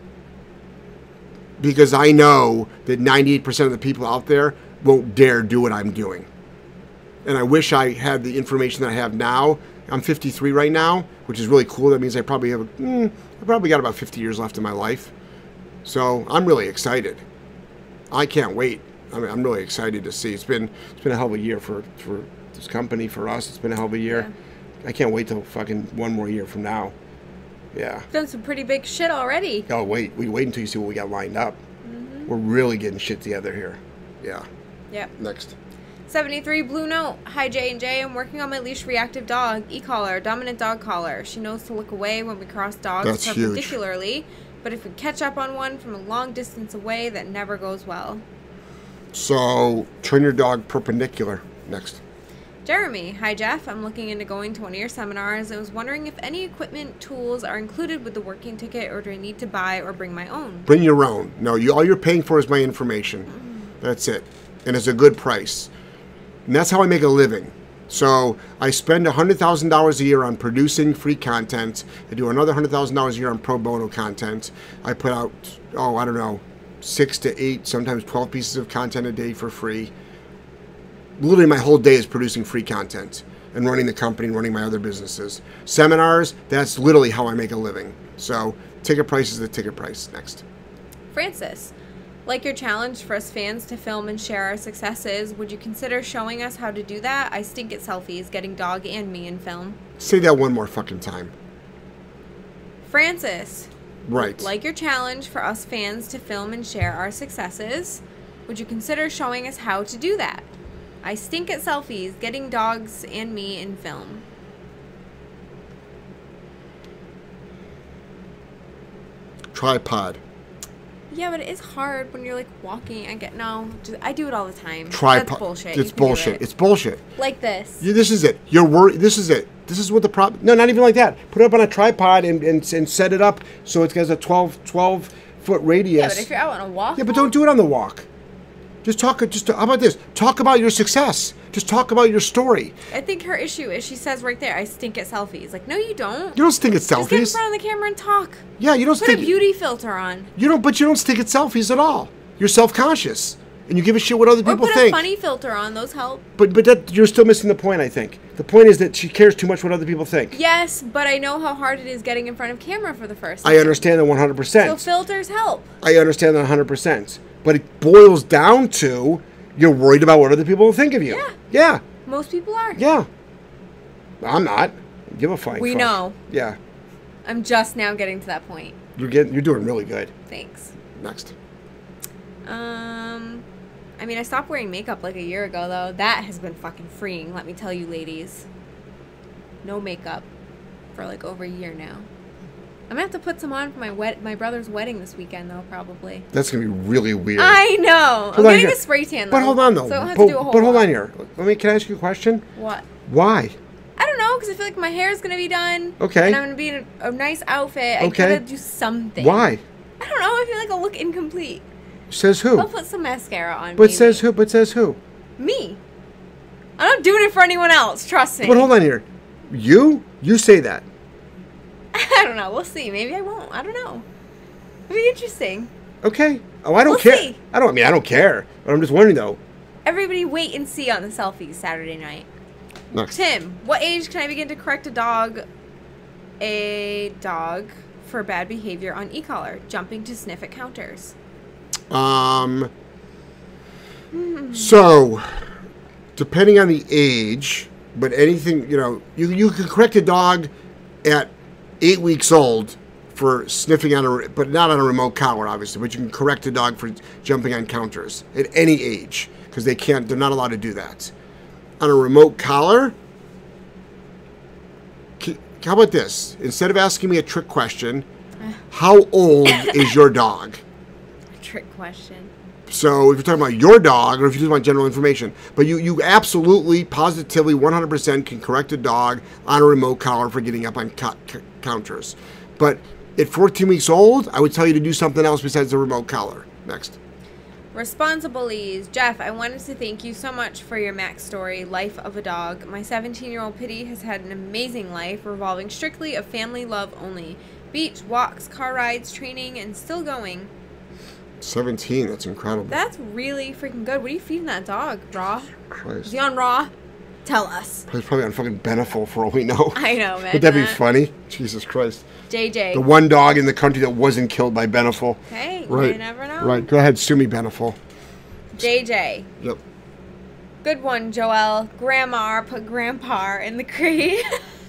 because I know that 98% of the people out there won't dare do what I'm doing. And I wish I had the information that I have now. I'm 53 right now, which is really cool. That means I probably got about 50 years left in my life. So I'm really excited. I can't wait. I mean, I'm really excited to see. It's been a hell of a year for this company, for us. It's been a hell of a year. Yeah. I can't wait till fucking 1 more year from now. Yeah. Done some pretty big shit already. Oh, wait until you see what we got lined up. Mm-hmm. We're really getting shit together here. Yeah. Yep. Next. 73 Blue Note. Hi, J&J. I'm working on my leash reactive dog, e-collar, dominant dog collar. She knows to look away when we cross dogs perpendicularly, huge. But if we catch up on one from a long distance away, that never goes well. So, turn your dog perpendicular. Next. Jeremy. Hi, Jeff. I'm looking into going to one of your seminars. I was wondering if any equipment tools are included with the working ticket, or do I need to buy or bring my own? Bring your own. No, all you're paying for is my information. That's it. And it's a good price. And that's how I make a living. So I spend $100,000 a year on producing free content. I do another $100,000 a year on pro bono content. I put out, 6 to 8, sometimes 12 pieces of content a day for free. Literally my whole day is producing free content and running the company and running my other businesses. Seminars, that's literally how I make a living. So ticket price is the ticket price. Next. Francis. Like your challenge for us fans to film and share our successes, would you consider showing us how to do that? I stink at selfies, getting dog and me in film. Say that one more fucking time. Francis. Right. Like your challenge for us fans to film and share our successes, would you consider showing us how to do that? I stink at selfies, getting dogs and me in film. Tripod. Yeah, but it is hard when you're like walking. I do it all the time. Tripod. That's bullshit. It's bullshit. It's bullshit. Like this. Yeah, this is it. You're worried. This is it. This is what the problem. No, not even like that. Put it up on a tripod and set it up so it has a 12-foot radius. Yeah, but if you're out on a walk. Yeah, but don't do it on the walk. How about this? Talk about your success. Just talk about your story. I think her issue is she says right there, I stink at selfies. Like, no, you don't. You don't stink at selfies. Just get in front of the camera and talk. Yeah, you don't stink. Put a beauty filter on. But you don't stink at selfies at all. You're self-conscious. And you give a shit what other people think. Or put a funny filter on. Those help. But you're still missing the point, I think. The point is that she cares too much what other people think. Yes, but I know how hard it is getting in front of camera for the first time. I understand that 100%. So filters help. I understand that 100%. But it boils down to you're worried about what other people will think of you. Yeah. Yeah. Most people are. Yeah. I'm not. Give a flying We fuck. know. Yeah. I'm just now getting to that point. You're doing really good. Thanks. Next. I mean, I stopped wearing makeup like a year ago, though. That has been fucking freeing, let me tell you, ladies. No makeup for like over a year now. I'm gonna have to put some on for my brother's wedding this weekend, though, probably. That's gonna be really weird. I know. I'm getting a spray tan, though. But hold on, though. So I don't have to do a whole But hold lot. on here. Can I ask you a question? What? Why? I don't know, because I feel like my hair is gonna be done. Okay. And I'm gonna be in a nice outfit. Okay. I gotta do something. Why? I don't know. I feel like I'll look incomplete. Says who? I'll put some mascara on. But maybe. says who? But says who? Me. I'm not doing it for anyone else. Trust me. But hold on here. You say that. I don't know. We'll see. Maybe I won't. I don't know. It'll be interesting. Okay. Oh, I don't We'll care. see. I don't care. But I'm just wondering though. Everybody wait and see on the selfies Saturday night. Next. Tim, what age can I begin to correct a dog for bad behavior on e-collar, jumping to sniff at counters? So, depending on the age, but anything, you can correct a dog at 8 weeks old for sniffing on but not on a remote collar, obviously, but you can correct a dog for jumping on counters at any age, because they're not allowed to do that. On a remote collar, how about this? Instead of asking me a trick question, how old is your dog? Trick question. So if you're talking about your dog, or if you just want general information, but you absolutely, positively, 100% can correct a dog on a remote collar for getting up on counters. But at 14 weeks old, I would tell you to do something else besides the remote collar. Next. Responsibilities. Jeff, I wanted to thank you so much for your Max story, Life of a Dog. My 17-year-old Pitty has had an amazing life revolving strictly of family love only. Beach, walks, car rides, training, and still going. 17, that's incredible. That's really freaking good. What are you feeding that dog? Raw? Christ. Is he on raw? Tell us. He's probably on fucking Beneful for all we know. I know, man. Would that be funny? Jesus Christ. JJ. The one dog in the country that wasn't killed by Beneful. Hey, right. You never know. Right. Go ahead, sue me, Beneful. JJ. Yep. Good one, Joelle. Grandma put grandpa in the crate.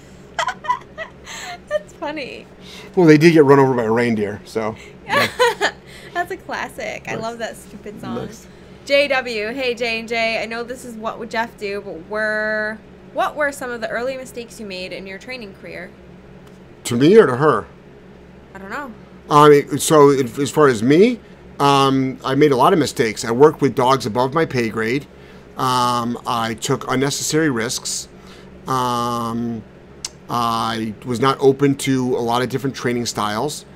That's funny. Well, they did get run over by a reindeer, so. Yeah. That's a classic. I love that stupid song. Nice. JW, hey J&J, I know this is what would Jeff do, but what were some of the early mistakes you made in your training career? To me or to her? I don't know. So as far as me, I made a lot of mistakes. I worked with dogs above my pay grade. I took unnecessary risks. I was not open to a lot of different training styles.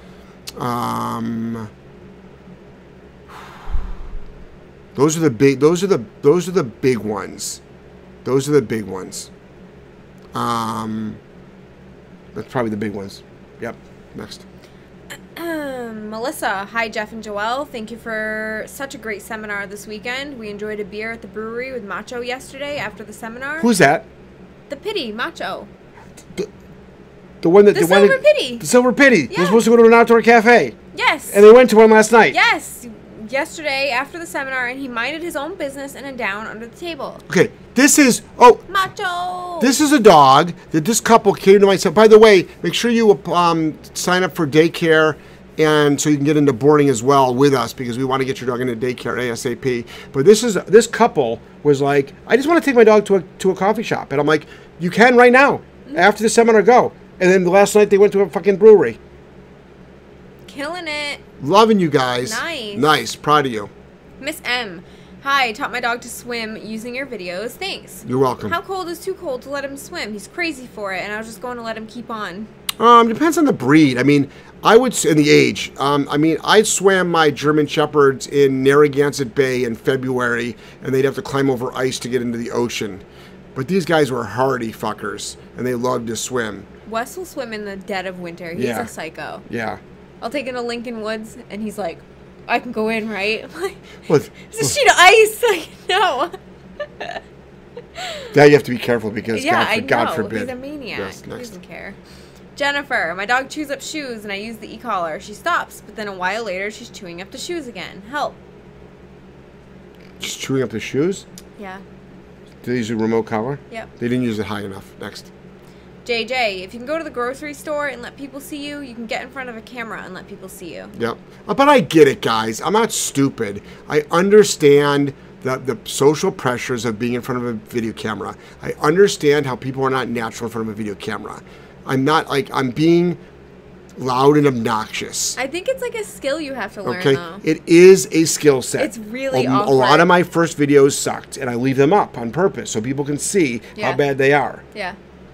Those are the big ones. Those are the big ones. That's probably the big ones. Yep. Next. Melissa, hi Jeff and Joelle. Thank you for such a great seminar this weekend. We enjoyed a beer at the brewery with Macho yesterday after the seminar. Who's that? The Pitty, Macho. The one that the Silver Pitty. The Silver Pitty. Yeah. They're supposed to go to an outdoor cafe. Yes. And they went to one last night. Yes. Yesterday after the seminar, and he minded his own business in a down under the table. Okay, this is Macho. This is a dog that this couple came to my son. By the way, make sure you sign up for daycare, and so you can get into boarding as well with us, because we want to get your dog into daycare ASAP. But this couple was like, I just want to take my dog to a coffee shop, and I'm like, you can right now. After the seminar, go. And then last night they went to a fucking brewery. Killing it. Loving you guys. Nice. Nice. Proud of you. Miss M. Hi, taught my dog to swim using your videos. Thanks. You're welcome. How cold is too cold to let him swim? He's crazy for it, and I was just going to let him keep on. Depends on the breed. I mean, and the age. I swam my German Shepherds in Narragansett Bay in February, and they'd have to climb over ice to get into the ocean. But these guys were hardy fuckers, and they loved to swim. Wes will swim in the dead of winter. He's a psycho. Yeah. I'll take him to Lincoln Woods, and he's like, I can go in, right? I'm like, What? it's a sheet of ice. Like, no. Now you have to be careful because Yeah, God I know. forbid. He's a maniac. Yes, He next. doesn't care. Jennifer, my dog chews up shoes and I use the e-collar. She stops, but then a while later she's chewing up the shoes again. Help. Just chewing up the shoes? Yeah. Did they use a remote collar? Yep. They didn't use it high enough. Next. JJ, if you can go to the grocery store and let people see you, you can get in front of a camera and let people see you. Yep. But I get it, guys. I'm not stupid. I understand the social pressures of being in front of a video camera. I understand how people are not natural in front of a video camera. I'm not like, I'm being loud and obnoxious. I think it's like a skill you have to learn, Okay, though. it is a skill set. It's really a awkward. lot of my first videos sucked, and I leave them up on purpose so people can see how bad they are. Yeah.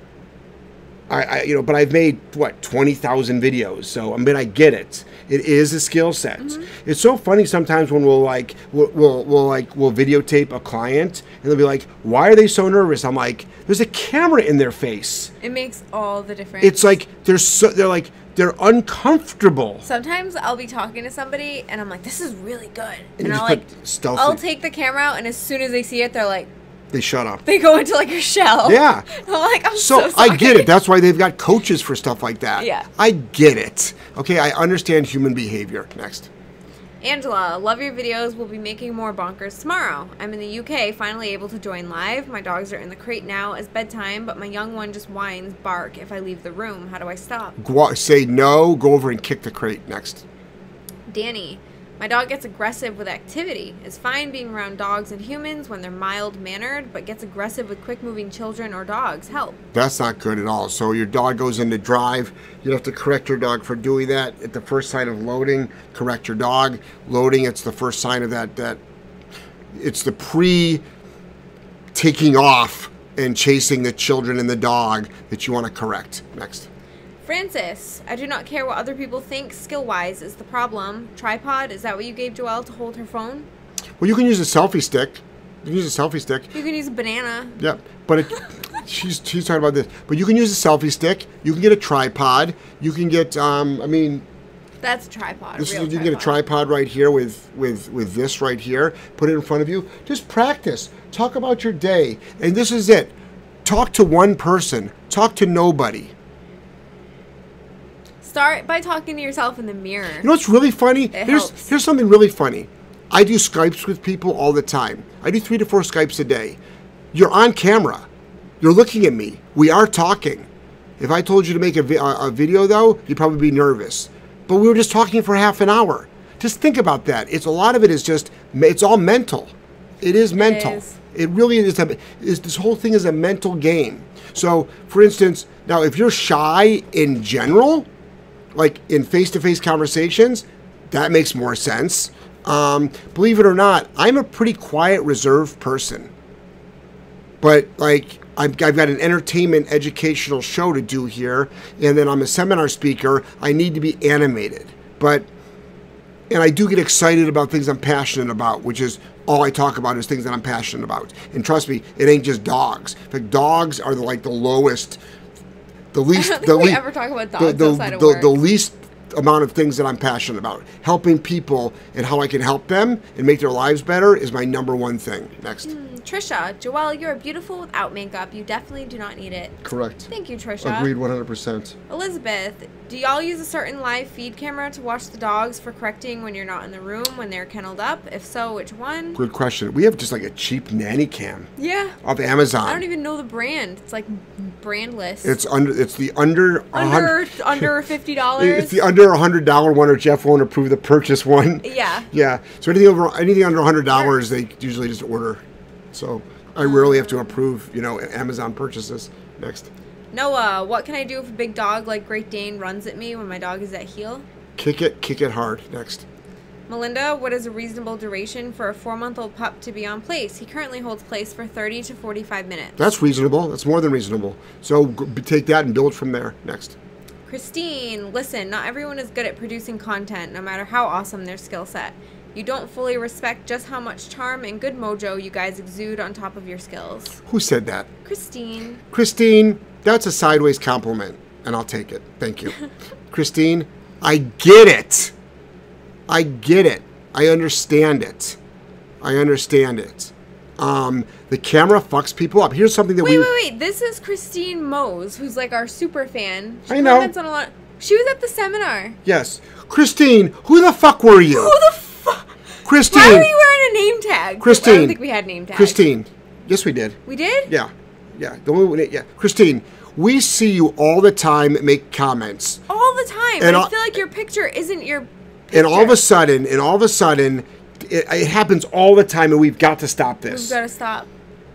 But I've made what 20,000 videos, so I mean I get it. It is a skill set. Mm-hmm. It's so funny sometimes when we'll videotape a client and they'll be like, "Why are they so nervous?" I'm like, "There's a camera in their face." It makes all the difference. It's like they're uncomfortable. Sometimes I'll be talking to somebody and I'm like, "This is really good," And you I'll just put stealthy. I'll take the camera out, and as soon as they see it, they're like, They shut up. they go into like a shell. Yeah. I'm like, I'm so I sorry. get it. That's why they've got coaches for stuff like that. Yeah. I get it. Okay, I understand human behavior. Next. Angela, love your videos. We'll be making more bonkers tomorrow. I'm in the UK, finally able to join live. My dogs are in the crate now as bedtime, but my young one just whines, bark if I leave the room. How do I stop? Say no, go over and kick the crate. Next. Danny, my dog gets aggressive with activity. It's fine being around dogs and humans when they're mild-mannered, but gets aggressive with quick-moving children or dogs. Help. That's not good at all. So your dog goes into drive. You have to correct your dog for doing that. At the first sign of loading, correct your dog. Loading, it's the first sign of that it's the taking off and chasing the children and the dog that you want to correct. Next. Francis, I do not care what other people think. Skill-wise is the problem. Tripod, is that what you gave Joelle to hold her phone? Well, you can use a selfie stick. You can use a selfie stick. You can use a banana. Yeah, but she's talking about this. But you can use a selfie stick. You can get a tripod. You can get That's a tripod. you can get a tripod right here with this right here. Put it in front of you. Just practice. Talk about your day, and this is it. Talk to one person. Talk to nobody. Start by talking to yourself in the mirror. You know what's really funny? Helps. Here's something really funny. I do Skypes with people all the time. I do 3 to 4 Skypes a day. You're on camera. You're looking at me. We are talking. If I told you to make a video, though, you'd probably be nervous. But we were just talking for half an hour. Just think about that. A lot of it is just, it's all mental. It is mental. It is. It really is. This whole thing is a mental game. So, for instance, now if you're shy in general, like in face-to-face conversations, that makes more sense. Believe it or not, I'm a pretty quiet, reserved person. But like, I've got an entertainment educational show to do here, and then I'm a seminar speaker. I need to be animated. And I do get excited about things I'm passionate about, which is all I talk about is things that I'm passionate about. And trust me, it ain't just dogs. In fact, dogs are the lowest, the least. I don't think we ever talk about dogs outside of work. The least amount of things that I'm passionate about. Helping people and how I can help them and make their lives better is my #1 thing. Next. Trisha, Joelle, you're beautiful without makeup. You definitely do not need it. Correct. Thank you, Trisha. Agreed 100%. Elizabeth, do y'all use a certain live feed camera to watch the dogs for correcting when you're not in the room when they're kenneled up? If so, which one? Good question. We have just like a cheap nanny cam. Yeah. Off Amazon. I don't even know the brand. It's like brandless. It's the under $50. It's the under $100 one, or Jeff won't approve the purchase one. Yeah. Yeah. So anything under $100, they usually just order. So I rarely have to approve, Amazon purchases. Next. Noah, what can I do if a big dog like Great Dane runs at me when my dog is at heel? Kick it hard. Next. Melinda, what is a reasonable duration for a 4-month-old pup to be on place? He currently holds place for 30 to 45 minutes. That's reasonable. That's more than reasonable. So take that and build from there. Next. Christine, listen, not everyone is good at producing content, no matter how awesome their skill set. You don't fully respect just how much charm and good mojo you guys exude on top of your skills. Who said that? Christine. Christine, that's a sideways compliment, and I'll take it. Thank you. Christine, I get it. I get it. I understand it. The camera fucks people up. Here's something that Wait. This is Christine Mose, who's like our super fan. I know. Comments on a lot. She was at the seminar. Yes. Christine, who the fuck were you? Who the fuck? Christine. Why were you wearing a name tag? Christine. I don't think we had name tags. Christine. Yes, we did. We did? Yeah. Yeah. Christine, we see you all the time make comments. All the time. And I feel like your picture isn't your picture. And all of a sudden, it happens all the time, and we've got to stop this. We've got to stop.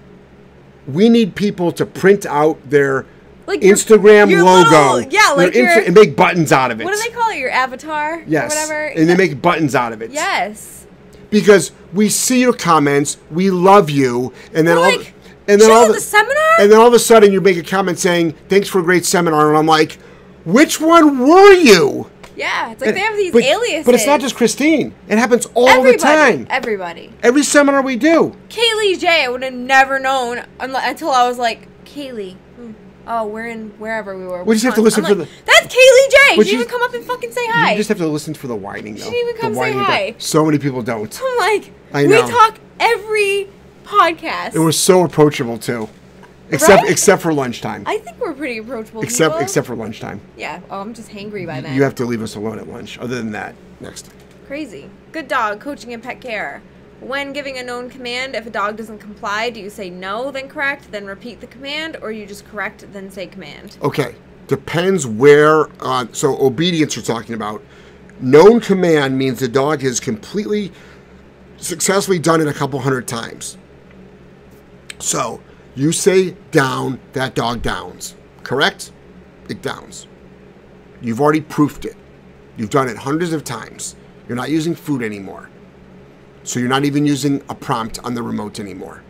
We need people to print out their like Instagram your logo. Little, yeah, like and make buttons out of it. What do they call it? Your avatar? Yes. Or whatever? And they make buttons out of it. Yes. Because we see your comments, we love you, and then the seminar? And then all of a sudden you make a comment saying, "Thanks for a great seminar," and I'm like, "Which one were you?" Yeah, it's like they have these aliases. But it's not just Christine. It happens all the time. Everybody. Every seminar we do. Kaylee J, I would have never known until I was like, Kaylee. Oh, we're in wherever we were. We just have to listen for the... That's Kaylee J! She didn't even come up and fucking say hi. You just have to listen for the whining, though. She didn't even come say hi. So many people don't. I'm like, I know. we talk every podcast. And we're so approachable, too. Except for lunchtime. I think we're pretty approachable Except for lunchtime. Yeah. Oh, I'm just hangry by then. You have to leave us alone at lunch. Other than that, next. Crazy. Good dog, coaching and pet care. When giving a known command, if a dog doesn't comply, do you say no, then correct, then repeat the command, or you just correct, then say command? Okay. Depends where... so obedience you're talking about. Known command means the dog has completely, successfully done it a couple hundred times. So... you say down, that dog downs. Correct? It downs. You've already proofed it. You've done it hundreds of times. You're not using food anymore. So you're not even using a prompt on the remote anymore.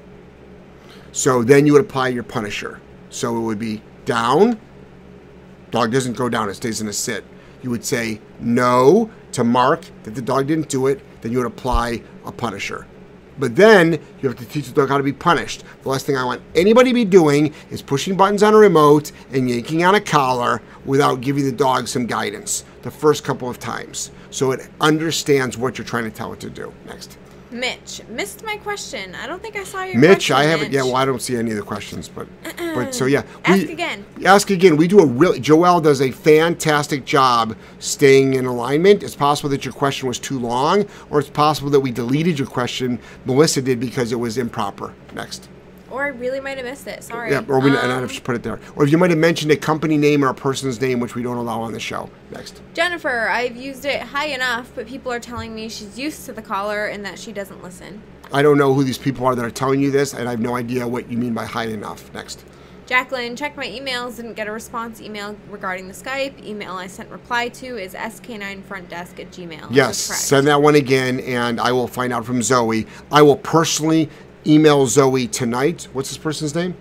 So then you would apply your punisher. So it would be down. Dog doesn't go down. It stays in a sit. You would say no to mark that the dog didn't do it. Then you would apply a punisher. But then you have to teach the dog how to be punished. The last thing I want anybody to be doing is pushing buttons on a remote and yanking on a collar without giving the dog some guidance the first couple of times so it understands what you're trying to tell it to do. Next. Mitch, missed my question. I don't think I saw your Mitch, question, I haven't. Mitch. Yeah, well, I don't see any of the questions, but so yeah. Ask again. Ask again. We do Joelle does a fantastic job staying in alignment. It's possible that your question was too long, or it's possible that we deleted your question. Melissa did because it was improper. Next. Or I really might have missed it. Sorry. Yeah, or we and I just put it there. Or if you might have mentioned a company name or a person's name, which we don't allow on the show. Next. Jennifer, I've used it high enough, but people are telling me she's used to the collar and that she doesn't listen. I don't know who these people are that are telling you this, and I have no idea what you mean by high enough. Next. Jacqueline, checked my emails, didn't get a response email regarding the Skype. Email I sent reply to is sk9frontdesk@gmail.com. Yes, send that one again, and I will find out from Zoe. I will personally email Zoe tonight. What's this person's name?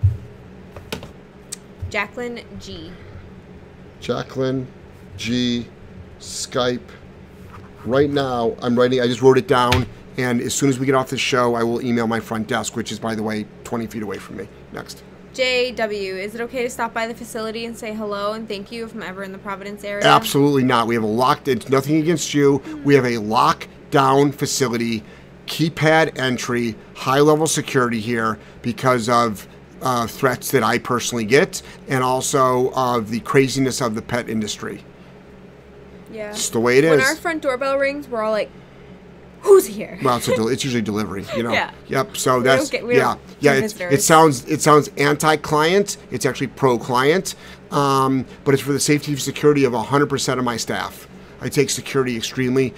Jacqueline G. Jacqueline G. Skype. Right now, I'm writing. I just wrote it down, and as soon as we get off this show, I will email my front desk, which is, by the way, 20 feet away from me. Next. JW, is it okay to stop by the facility and say hello and thank you if I'm ever in the Providence area? Absolutely not. We have a locked. It's nothing against you. We have a lockdown facility. Keypad entry, high-level security here because of threats that I personally get and also of the craziness of the pet industry. Yeah. It's the way it is. When our front doorbell rings, we're all like, who's here? Well, it's usually delivery, you know. Yeah. Yep. So that's yeah. It sounds anti-client. It's actually pro-client, but it's for the safety and security of 100% of my staff. I take security extremely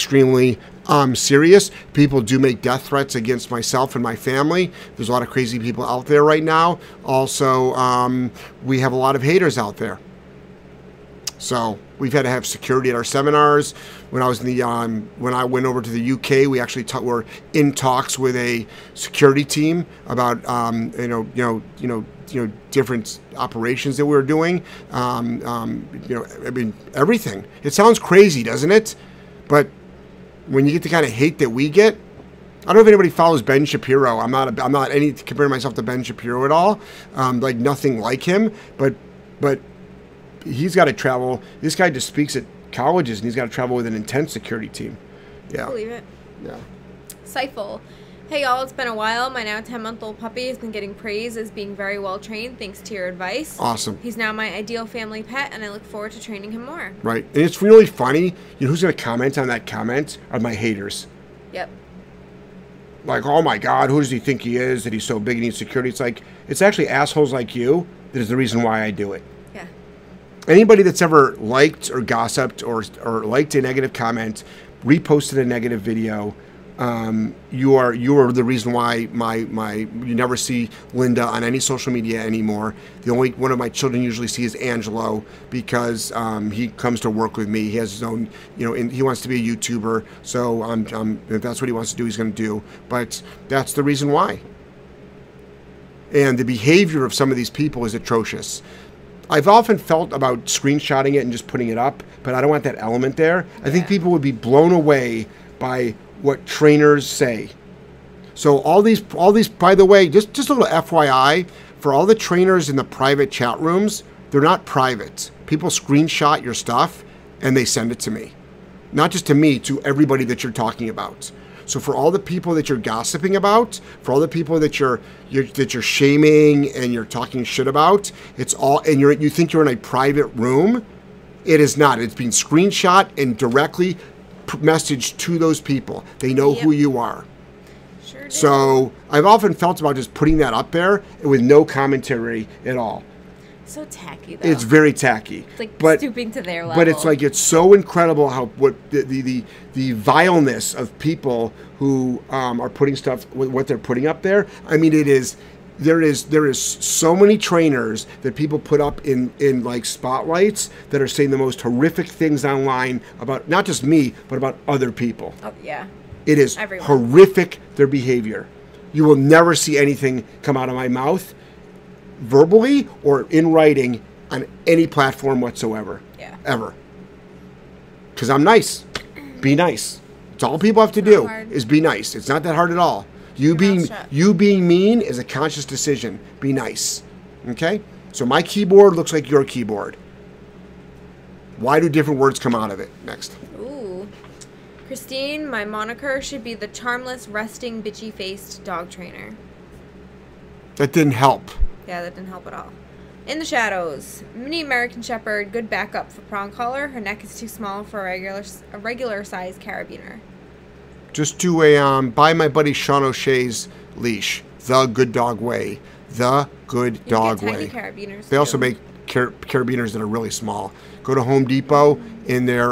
serious. People do make death threats against myself and my family. There's a lot of crazy people out there right now. Also, we have a lot of haters out there. So we've had to have security at our seminars. When I was in the when I went over to the UK, we actually were in talks with a security team about different operations that we were doing. I mean, everything. It sounds crazy, doesn't it? But when you get the kind of hate that we get, I don't know if anybody follows Ben Shapiro. I'm not comparing myself to Ben Shapiro at all. Like nothing like him, but he's got to travel. This guy just speaks at colleges, and he's got to travel with an intense security team. Yeah. I believe it. Yeah. Seifel. Hey y'all, it's been a while. My now 10-month-old puppy has been getting praise as being very well trained thanks to your advice. Awesome. He's now my ideal family pet, and I look forward to training him more. Right. And it's really funny. You know who's going to comment on that comment? Are my haters. Yep. Like, oh my God, who does he think he is? That he's so big and needs security? It's like, it's actually assholes like you that is the reason why I do it. Yeah. Anybody that's ever liked or gossiped or liked a negative comment, reposted a negative video, you are the reason why you never see Linda on any social media anymore. The only one of my children usually see is Angelo because he comes to work with me. He has his own, and he wants to be a YouTuber. So if that's what he wants to do, he's going to do. But that's the reason why. And the behavior of some of these people is atrocious. I've often felt about screenshotting it and just putting it up, but I don't want that element there. I think people would be blown away by what trainers say. So all these, by the way, just a little FYI, for all the trainers in the private chat rooms, they're not private. People screenshot your stuff and they send it to me. Not just to me, to everybody that you're talking about. So for all the people that you're gossiping about, for all the people that you're shaming and you're talking shit about, it's all, and you think you're in a private room. It is not. It's being screenshot and directly message to those people. They know who you are. Sure do. So I've often felt about just putting that up there with no commentary at all. So tacky, though. It's very tacky. It's like stooping to their level. But it's like, it's so incredible how the vileness of people who are putting stuff, what they're putting up there. I mean, there is so many trainers that people put up in like spotlights that are saying the most horrific things online about not just me, but about other people. Oh, yeah. It is horrific, their behavior. You will never see anything come out of my mouth, verbally or in writing, on any platform whatsoever. Yeah. Ever. Because I'm nice. Be nice. It's all people have to do is be nice. It's not that hard at all. You being mean is a conscious decision. Be nice. Okay? So my keyboard looks like your keyboard. Why do different words come out of it? Next. Ooh. Christine, my moniker should be the charmless, resting, bitchy-faced dog trainer. That didn't help. Yeah, that didn't help at all. In the shadows, mini American Shepherd, good backup for prong collar. Her neck is too small for a regular size carabiner. Just do a buy my buddy Sean O'Shea's leash. The Good Dog Way. The Good Dog Way. Carabiners they also make carabiners that are really small. Go to Home Depot in their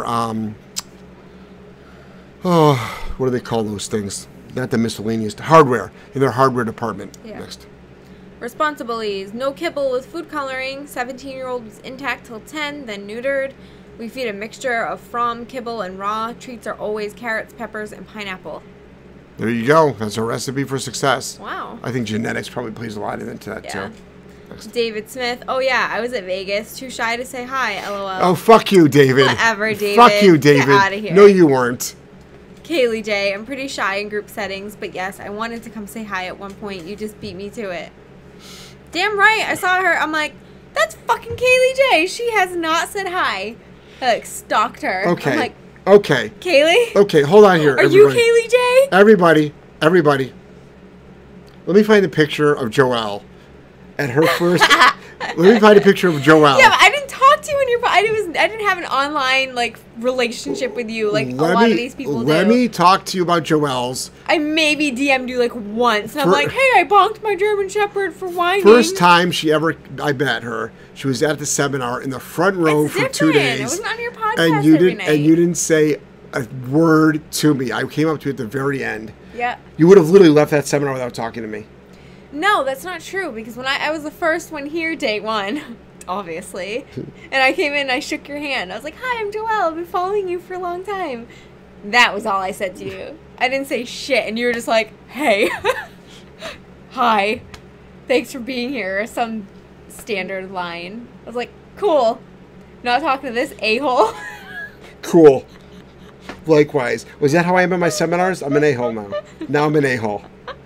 what do they call those things? Not the miscellaneous hardware, in their hardware department. Yeah. Next. Responsibilities: no kibble with food coloring. 17-year-old was intact till 10, then neutered. We feed a mixture of from, kibble, and raw. Treats are always carrots, peppers, and pineapple. There you go. That's a recipe for success. Wow. I think genetics probably plays a lot into that too. Next. David Smith. Oh yeah, I was at Vegas. Too shy to say hi. LOL. Oh, fuck you, David. Whatever, David. Fuck you, David. Get out of here. No, you weren't. Kaylee J. I'm pretty shy in group settings, but yes, I wanted to come say hi at one point. You just beat me to it. Damn right. I saw her. I'm like, that's fucking Kaylee J. She has not said hi. I like stalked her. Okay. I'm like, okay. Kaylee? Okay, hold on here. Are you Kaylee J? Everybody. Let me find a picture of Joelle at her first. Let me find a picture of Joelle. Yeah, but I didn't talk to you when you're. I didn't have an online like relationship with you like a lot of these people do. Let me talk to you about Joelle's. I maybe DM'd you like once, and I'm like, hey, I bonked my German Shepherd for whining. First time she ever, I met her. She was at the seminar in the front row for 2 days. I wasn't on your podcast and you every night. And you didn't say a word to me. I came up to you at the very end. Yeah. You would have literally left that seminar without talking to me. No, that's not true, because when I was the first one here, day one, obviously, and I came in and I shook your hand. I was like, hi, I'm Joelle. I've been following you for a long time. That was all I said to you. I didn't say shit, and you were just like, hey, hi, thanks for being here, or some standard line. I was like, cool. Not talking to this a-hole. Cool. Likewise. Was that how I am at my seminars? I'm an a-hole now. Now I'm an a-hole.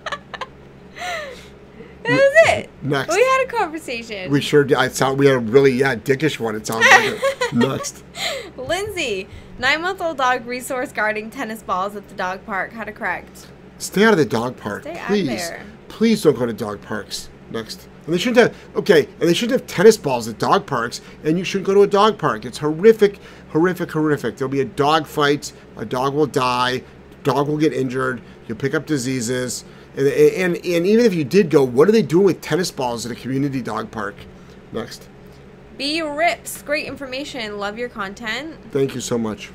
That was it. Next. We had a conversation. We sure did. We had a really, dickish one. It sounds like it. Next. Lindsay, 9-month-old dog resource guarding tennis balls at the dog park. How to correct? Stay out of the dog park, Stay out please. there. Please don't go to dog parks. Next. And they shouldn't have tennis balls at dog parks, and you shouldn't go to a dog park. It's horrific, horrific, horrific. There'll be a dog fight, a dog will die, dog will get injured, you'll pick up diseases. And even if you did go, what are they doing with tennis balls at a community dog park? Next. Be Rips. Great information. Love your content. Thank you so much.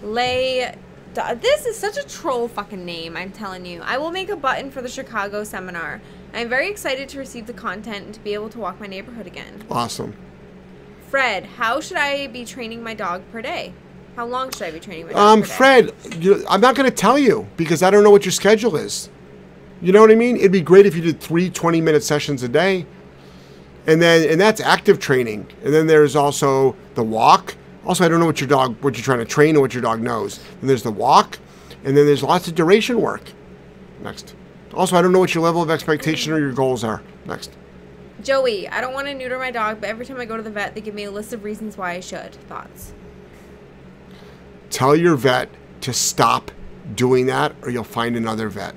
This is such a troll fucking name, I'm telling you. I will make a button for the Chicago seminar. I'm very excited to receive the content and to be able to walk my neighborhood again. Awesome. Fred, how should I be training my dog per day? How long should I be training my dog per day? Fred, I'm not going to tell you because I don't know what your schedule is. You know what I mean? It'd be great if you did 3 20-minute sessions a day. And that's active training. And then there's also the walk. Also, I don't know what you're trying to train or what your dog knows. And there's the walk, and then there's lots of duration work. Next. Also, I don't know what your level of expectation or your goals are. Next. Joey, I don't want to neuter my dog, but every time I go to the vet, they give me a list of reasons why I should. Thoughts? Tell your vet to stop doing that, or you'll find another vet.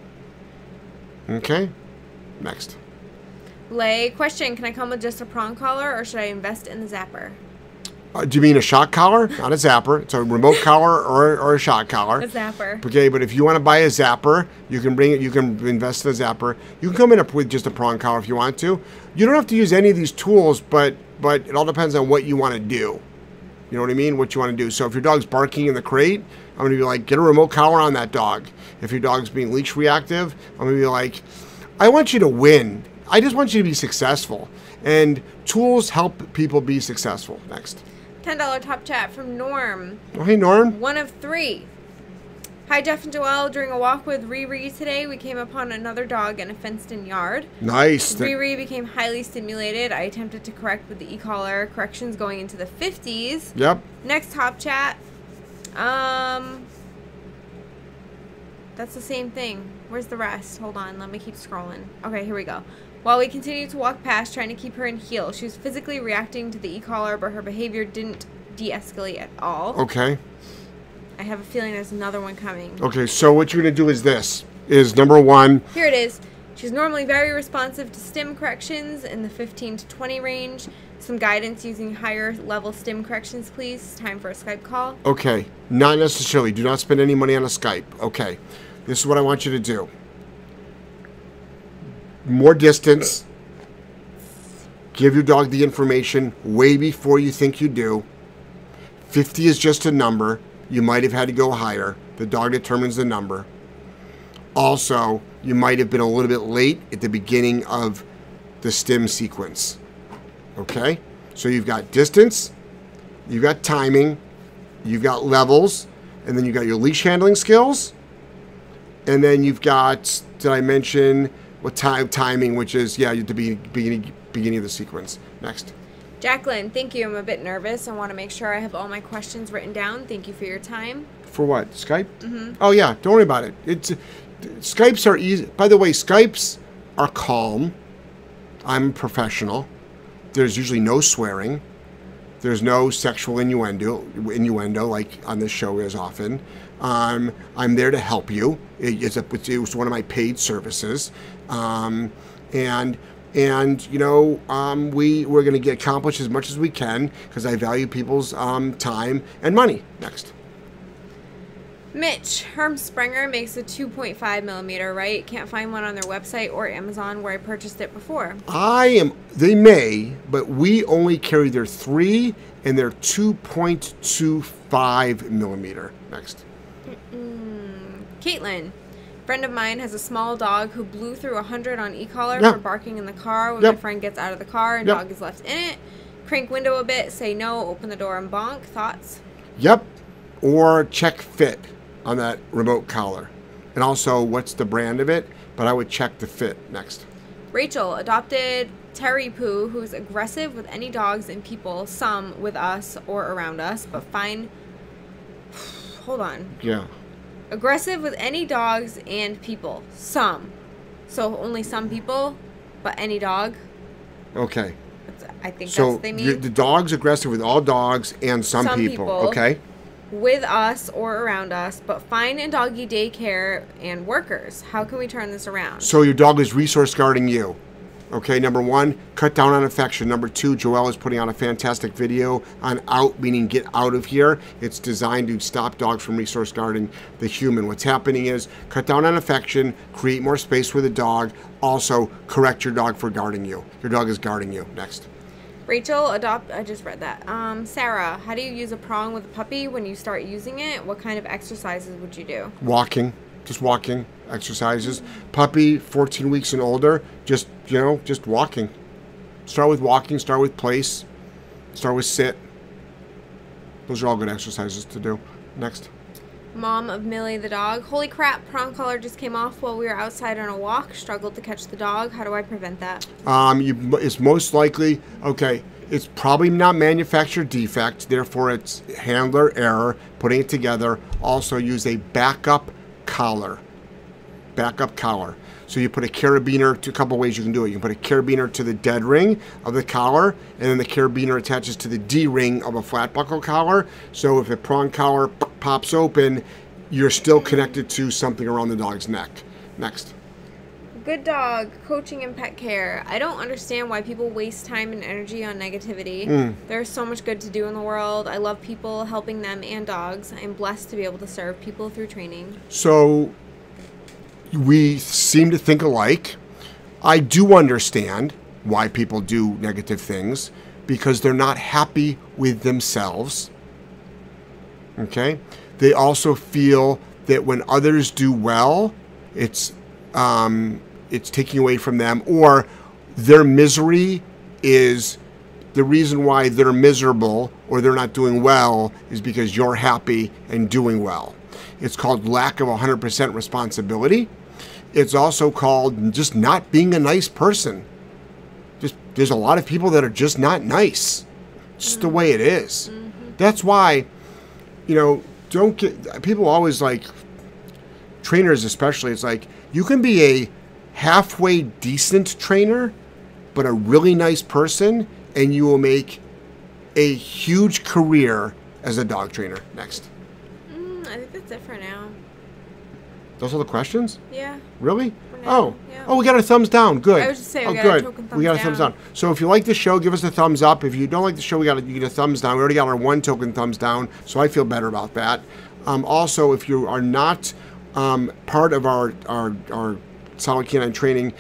Okay? Next. Lay, question, can I come with just a prong collar, or should I invest in the zapper? Do you mean a shock collar? Not a zapper. It's a remote collar or a shock collar. A zapper. Okay, but if you want to buy a zapper, you can bring it. You can invest in a zapper. You can come in with just a prong collar if you want to. You don't have to use any of these tools, but it all depends on what you want to do. You know what I mean? What you want to do. So if your dog's barking in the crate, I'm going to be like, get a remote collar on that dog. If your dog's being leash reactive, I'm going to be like, I want you to win. I just want you to be successful. And tools help people be successful. Next. $10 top chat from Norm. Oh, hey, Norm. 1 of 3. Hi, Jeff and Joelle. During a walk with Riri today, we came upon another dog in a fenced-in yard. Nice. Riri became highly stimulated. I attempted to correct with the e-collar. Corrections going into the 50s. Yep. Next top chat. That's the same thing. Where's the rest? Hold on. Let me keep scrolling. Okay, here we go. While we continued to walk past, trying to keep her in heel, she was physically reacting to the e-collar, but her behavior didn't de-escalate at all. Okay. I have a feeling there's another one coming. Okay, so what you're going to do is this. Is number 1. Here it is. She's normally very responsive to stim corrections in the 15 to 20 range. Some guidance using higher level stim corrections, please. Time for a Skype call. Okay. Not necessarily. Do not spend any money on a Skype. Okay. This is what I want you to do. More distance. Give your dog the information way before you think you do. 50 is just a number. You might have had to go higher. The dog determines the number. Also, you might have been a little bit late at the beginning of the stim sequence. Okay? So you've got distance, you've got timing, you've got levels, and then you've got your leash handling skills. And then you've got, did I mention what timing, which is, yeah, the beginning of the sequence. Next. Jacqueline, thank you. I'm a bit nervous. I want to make sure I have all my questions written down. Thank you for your time. For what? Skype? Mm-hmm. Oh, yeah. Don't worry about it. Skypes are easy. By the way, Skypes are calm. I'm professional. There's usually no swearing. There's no sexual innuendo like on this show as often. I'm there to help you. It was one of my paid services. And you know, we're going to accomplish as much as we can because I value people's time and money. Next. Mitch, Herm Sprenger makes a 2.5 millimeter, right? Can't find one on their website or Amazon where I purchased it before. They may, but we only carry their 3 and their 2.25 millimeter. Next. Caitlin, friend of mine has a small dog who blew through 100 on e-collar for barking in the car when my friend gets out of the car and dog is left in it. Crank window a bit, say no, open the door and bonk. Thoughts? Yep. Or check fit on that remote collar. And also, what's the brand of it? But I would check the fit. Next. Rachel, adopted Terry Poo, who's aggressive with any dogs and people, some with us or around us, but fine. Hold on. Yeah. Aggressive with any dogs and people. Some. So only some people, but any dog. Okay. I think so that's what they mean. The dog's aggressive with all dogs and some people. Okay. with us or around us, but fine in doggy daycare and workers. How can we turn this around? So your dog is resource guarding you. Okay, number one, cut down on affection. Number two, Joelle is putting on a fantastic video on out, meaning get out of here. It's designed to stop dogs from resource guarding the human. What's happening is cut down on affection, create more space with the dog. Also, correct your dog for guarding you. Your dog is guarding you. Next. Rachel, I just read that. Sarah, how do you use a prong with a puppy when you start using it? What kind of exercises would you do? Walking. Just walking exercises. Puppy, 14 weeks and older, just walking. Start with walking, start with place, start with sit. Those are all good exercises to do. Next. Mom of Millie the dog. Holy crap, prong collar just came off while we were outside on a walk. Struggled to catch the dog. How do I prevent that? It's most likely, okay, it's probably not manufacturer defect, therefore it's handler error, putting it together. Also use a backup collar. So you put a carabiner, a couple ways you can do it. You can put a carabiner to the dead ring of the collar, and then the carabiner attaches to the D ring of a flat buckle collar. So if a prong collar pops open, you're still connected to something around the dog's neck. Next. Good dog, coaching and pet care. I don't understand why people waste time and energy on negativity. There's so much good to do in the world. I love people, helping them and dogs. I'm blessed to be able to serve people through training. So we seem to think alike. I do understand why people do negative things, because they're not happy with themselves. Okay? They also feel that when others do well, it's taking away from them, or their misery is the reason why they're miserable or they're not doing well is because you're happy and doing well. It's called lack of 100% responsibility. It's also called just not being a nice person. There's a lot of people that are just not nice. It's just the way it is. That's why, people always like, trainers especially, it's like, you can be a halfway decent trainer, but a really nice person, and you will make a huge career as a dog trainer. Next. I think that's it for now. Those are the questions? Yeah. Really? Yeah. Oh, we got a thumbs down. Good. I was just saying, oh, we got good. a token thumbs We got a thumbs down. So if you like the show, give us a thumbs up. If you don't like the show, you get a thumbs down. We already got our one token thumbs down, so I feel better about that. Also, if you are not part of our Solid Canine Training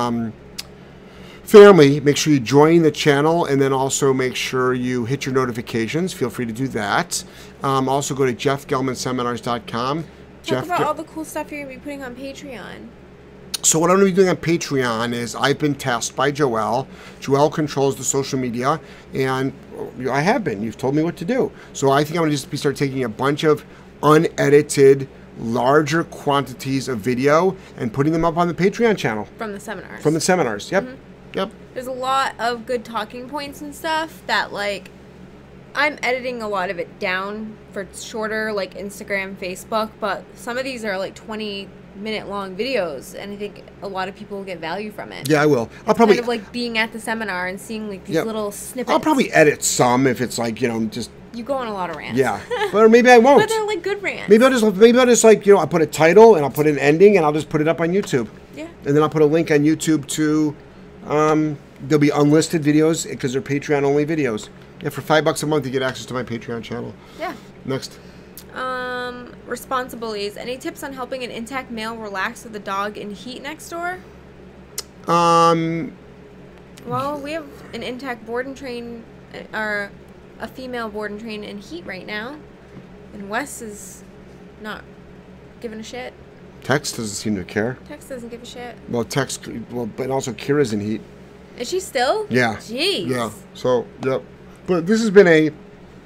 family, make sure you join the channel, and then also make sure you hit your notifications. Feel free to do that. Also, go to jeffgellmanseminars.com. Talk about all the cool stuff you're going to be putting on Patreon. So what I'm going to be doing on Patreon is I've been tasked by Joelle. Joelle controls the social media, and I have been. You've told me what to do. So I think I'm going to just start taking a bunch of unedited, larger quantities of video and putting them up on the Patreon channel. From the seminars. From the seminars, yep. Yep. There's a lot of good talking points and stuff that, like, I'm editing a lot of it down for shorter, like Instagram, Facebook, but some of these are like 20-minute long videos, and I think a lot of people will get value from it. Yeah, I will. I'll probably kind of like being at the seminar and seeing like these little snippets. I'll probably edit some if it's like, just... You go on a lot of rants. Yeah, or maybe I won't. But they're like good rants. Maybe I'll just like, I put a title and I'll put an ending and I'll just put it up on YouTube. Yeah. And then I'll put a link on YouTube to, there'll be unlisted videos because they're Patreon only videos. Yeah, for $5 a month you get access to my Patreon channel. Yeah. Next. Responsibilities. Any tips on helping an intact male relax with a dog in heat next door? Well, we have an intact board and train, or a female board and train in heat right now, and Wes is not giving a shit. Tex doesn't seem to care. Tex doesn't give a shit. Well, but also Kira's in heat. Is she still? Yeah. Jeez. Yeah. So, yep. But this has been a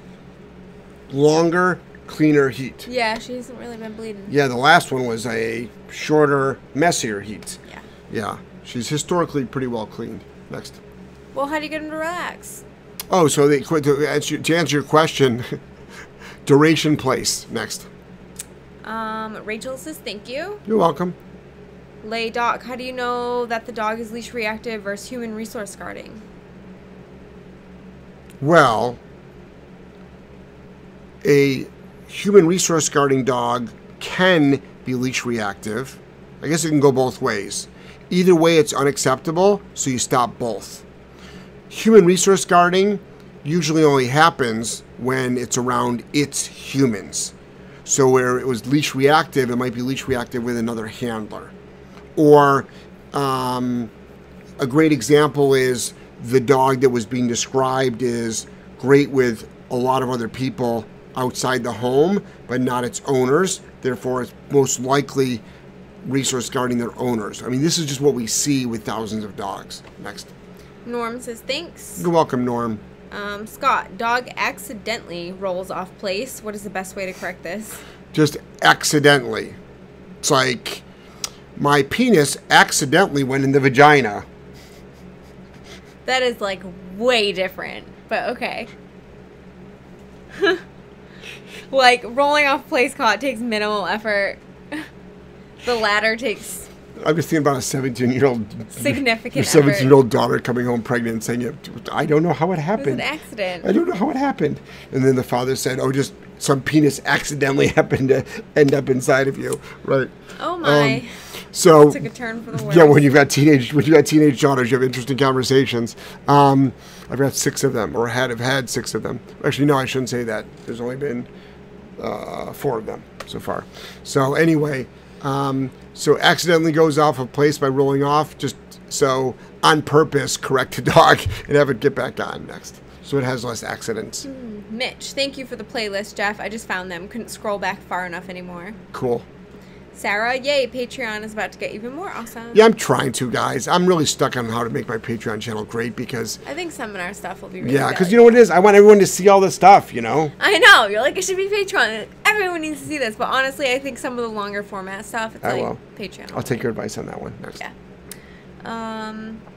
longer, cleaner heat. Yeah, she hasn't really been bleeding. Yeah, the last one was a shorter, messier heat. Yeah. Yeah. She's historically pretty well cleaned. Next. Well, how do you get him to relax? Oh, so to answer your question, duration, place. Next. Rachel says thank you. You're welcome. Lay Doc, how do you know that the dog is leash reactive versus human resource guarding? Well, a human resource guarding dog can be leash reactive. I guess it can go both ways. Either way, it's unacceptable, so you stop both. Human resource guarding usually only happens when it's around its humans. So where it was leash reactive, it might be leash reactive with another handler. Or a great example is the dog that was being described is great with a lot of other people outside the home, but not its owners. Therefore, it's most likely resource guarding their owners. I mean, this is just what we see with thousands of dogs. Next. Norm says, thanks. You're welcome, Norm. Scott, dog accidentally rolls off place. What is the best way to correct this? Just accidentally. It's like my penis accidentally went in the vagina. That is like way different, but okay. Like rolling off place, Scott, takes minimal effort. The latter takes I'm just thinking about a 17-year-old significant your 17-year-old daughter coming home pregnant and saying, I don't know how it happened. It was an accident. I don't know how it happened. And then the father said, oh, just some penis accidentally happened to end up inside of you. Right. Oh, my. So took a turn for the worse. Yeah, when you've got teenage daughters, you have interesting conversations. I've got 6 of them, or have had 6 of them. Actually, no, I shouldn't say that. There's only been 4 of them so far. So anyway, so accidentally goes off of place by rolling off. Just so on purpose, correct the dog and have it get back on next. So it has less accidents. Mitch, thank you for the playlist, Jeff. I just found them. Couldn't scroll back far enough anymore. Cool. Sarah, yay, Patreon is about to get even more awesome. Yeah, I'm trying to, guys. I'm really stuck on how to make my Patreon channel great because... I think seminar stuff will be really Yeah, because you know what it is? I want everyone to see all this stuff, you know? I know. You're like, it should be Patreon. Everyone needs to see this. But honestly, I think some of the longer format stuff, it's Patreon. I'll take your advice on that one next. Yeah.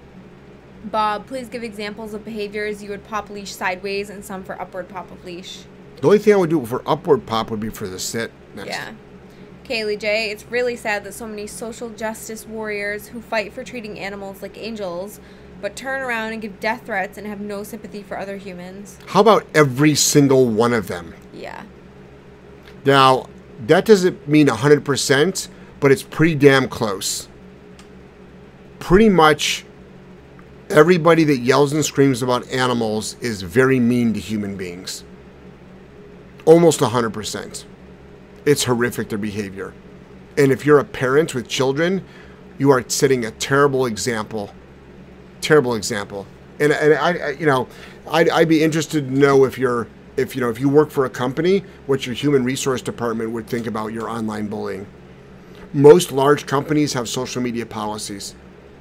Bob, please give examples of behaviors you would pop leash sideways and some for upward pop of leash. The only thing I would do for upward pop would be for the sit next. Yeah. Kaylee J, it's really sad that so many social justice warriors who fight for treating animals like angels, but turn around and give death threats and have no sympathy for other humans. How about every single one of them? Yeah. Now, that doesn't mean 100%, but it's pretty damn close. Pretty much everybody that yells and screams about animals is very mean to human beings. Almost 100%. It's horrific, their behavior. And if you're a parent with children, you are setting a terrible example. Terrible example. And I'd be interested to know if you work for a company, what your human resource department would think about your online bullying. Most large companies have social media policies.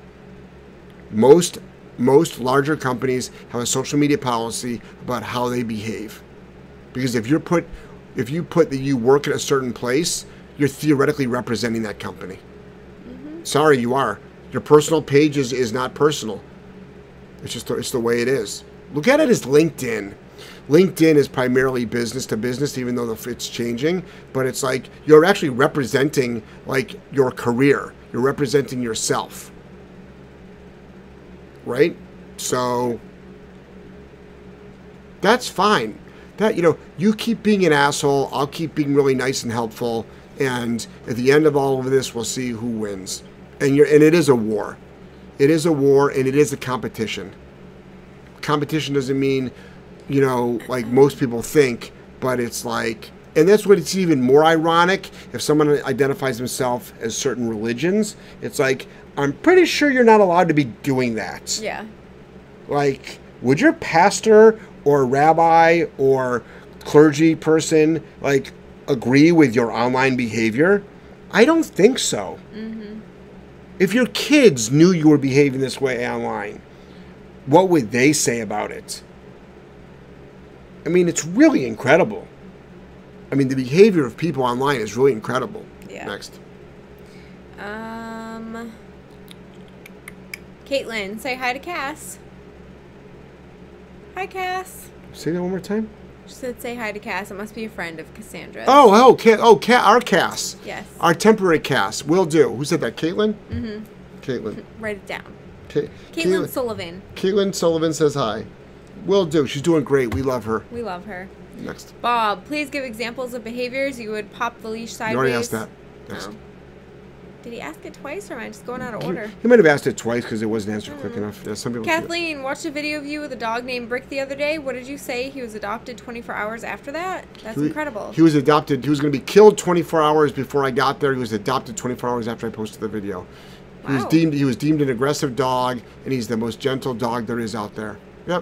Most larger companies have a social media policy about how they behave. Because if you put that you work at a certain place, you're theoretically representing that company. Sorry, you are. Your personal page is not personal. It's the way it is. Look at it as LinkedIn. LinkedIn is primarily business to business, even though it's changing. But it's like you're actually representing like your career. You're representing yourself. Right? So that's fine. That, you keep being an asshole, I'll keep being really nice and helpful, and at the end of all of this, we'll see who wins. And it is a war. It is a war, and it is a competition. Competition doesn't mean, like most people think, but it's like, and that's what it's even more ironic. If someone identifies himself as certain religions, it's like, I'm pretty sure you're not allowed to be doing that. Yeah. Like, would your pastor or rabbi or clergy person like agree with your online behavior? I don't think so. If your kids knew you were behaving this way online, what would they say about it? I mean, it's really incredible. I mean, the behavior of people online is really incredible. Yeah. Next. Caitlin, say hi to Cass. Hi, Cass. Say that one more time. She said say hi to Cass. It must be a friend of Cassandra's. Our Cass. Yes. Our temporary Cass. Will do. Who said that? Caitlin? Mm-hmm. Caitlin. Write it down. Caitlin Sullivan. Caitlin Sullivan says hi. Will do. She's doing great. We love her. We love her. Next. Bob, please give examples of behaviors you would pop the leash sideways. You already asked that. Next. Oh. Did he ask it twice, or am I just going out of order? He might have asked it twice because it wasn't answered quick enough. Yeah, some people. Kathleen watched a video of you with a dog named Brick the other day. What did you say? He was adopted 24 hours after that? That's incredible. He was adopted. He was going to be killed 24 hours before I got there. He was adopted 24 hours after I posted the video. Wow. He was deemed an aggressive dog, and he's the most gentle dog there is out there. Yep.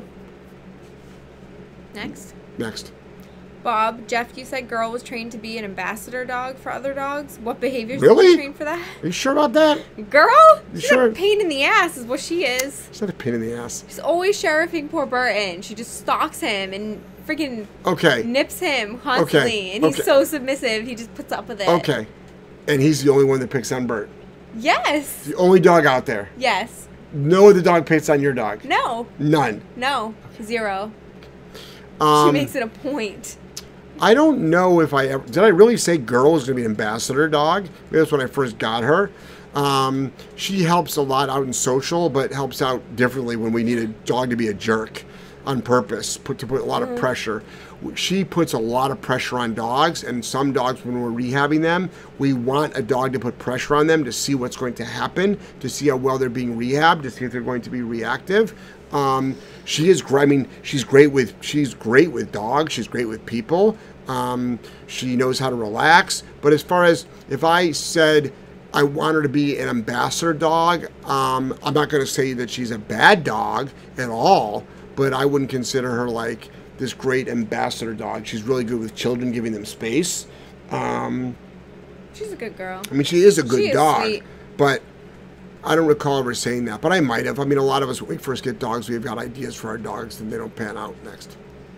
Next. Bob, Jeff, you said girl was trained to be an ambassador dog for other dogs. What behaviors Really? did you train for that? Are you sure about that? Girl? She's sure? a pain in the ass is what she is. She's not a pain in the ass. She's always sheriffing poor Burton. She just stalks him and freaking nips him constantly. And he's so submissive, he just puts up with it. Okay. And he's the only one that picks on Bert. Yes. The only dog out there. Yes. No other dog picks on your dog. No. None. No. 0. She makes it a point. I don't know if I ever... Did I really say girl was going to be an ambassador dog? Maybe that's when I first got her. She helps a lot out in social, but helps out differently when we need a dog to be a jerk on purpose, to put a lot of pressure. She puts a lot of pressure on dogs, and some dogs, when we're rehabbing them, we want a dog to put pressure on them to see what's going to happen, to see how well they're being rehabbed, to see if they're going to be reactive. She is. I mean, she's great with dogs. She's great with people. She knows how to relax. But as far as if I said I want her to be an ambassador dog, I'm not going to say that she's a bad dog at all. But I wouldn't consider her like this great ambassador dog. She's really good with children, giving them space. She's a good girl. I mean, she is a good dog. Sweet. But I don't recall ever saying that, but I might have. I mean, a lot of us, when we first get dogs, we've got ideas for our dogs, and they don't pan out. Next.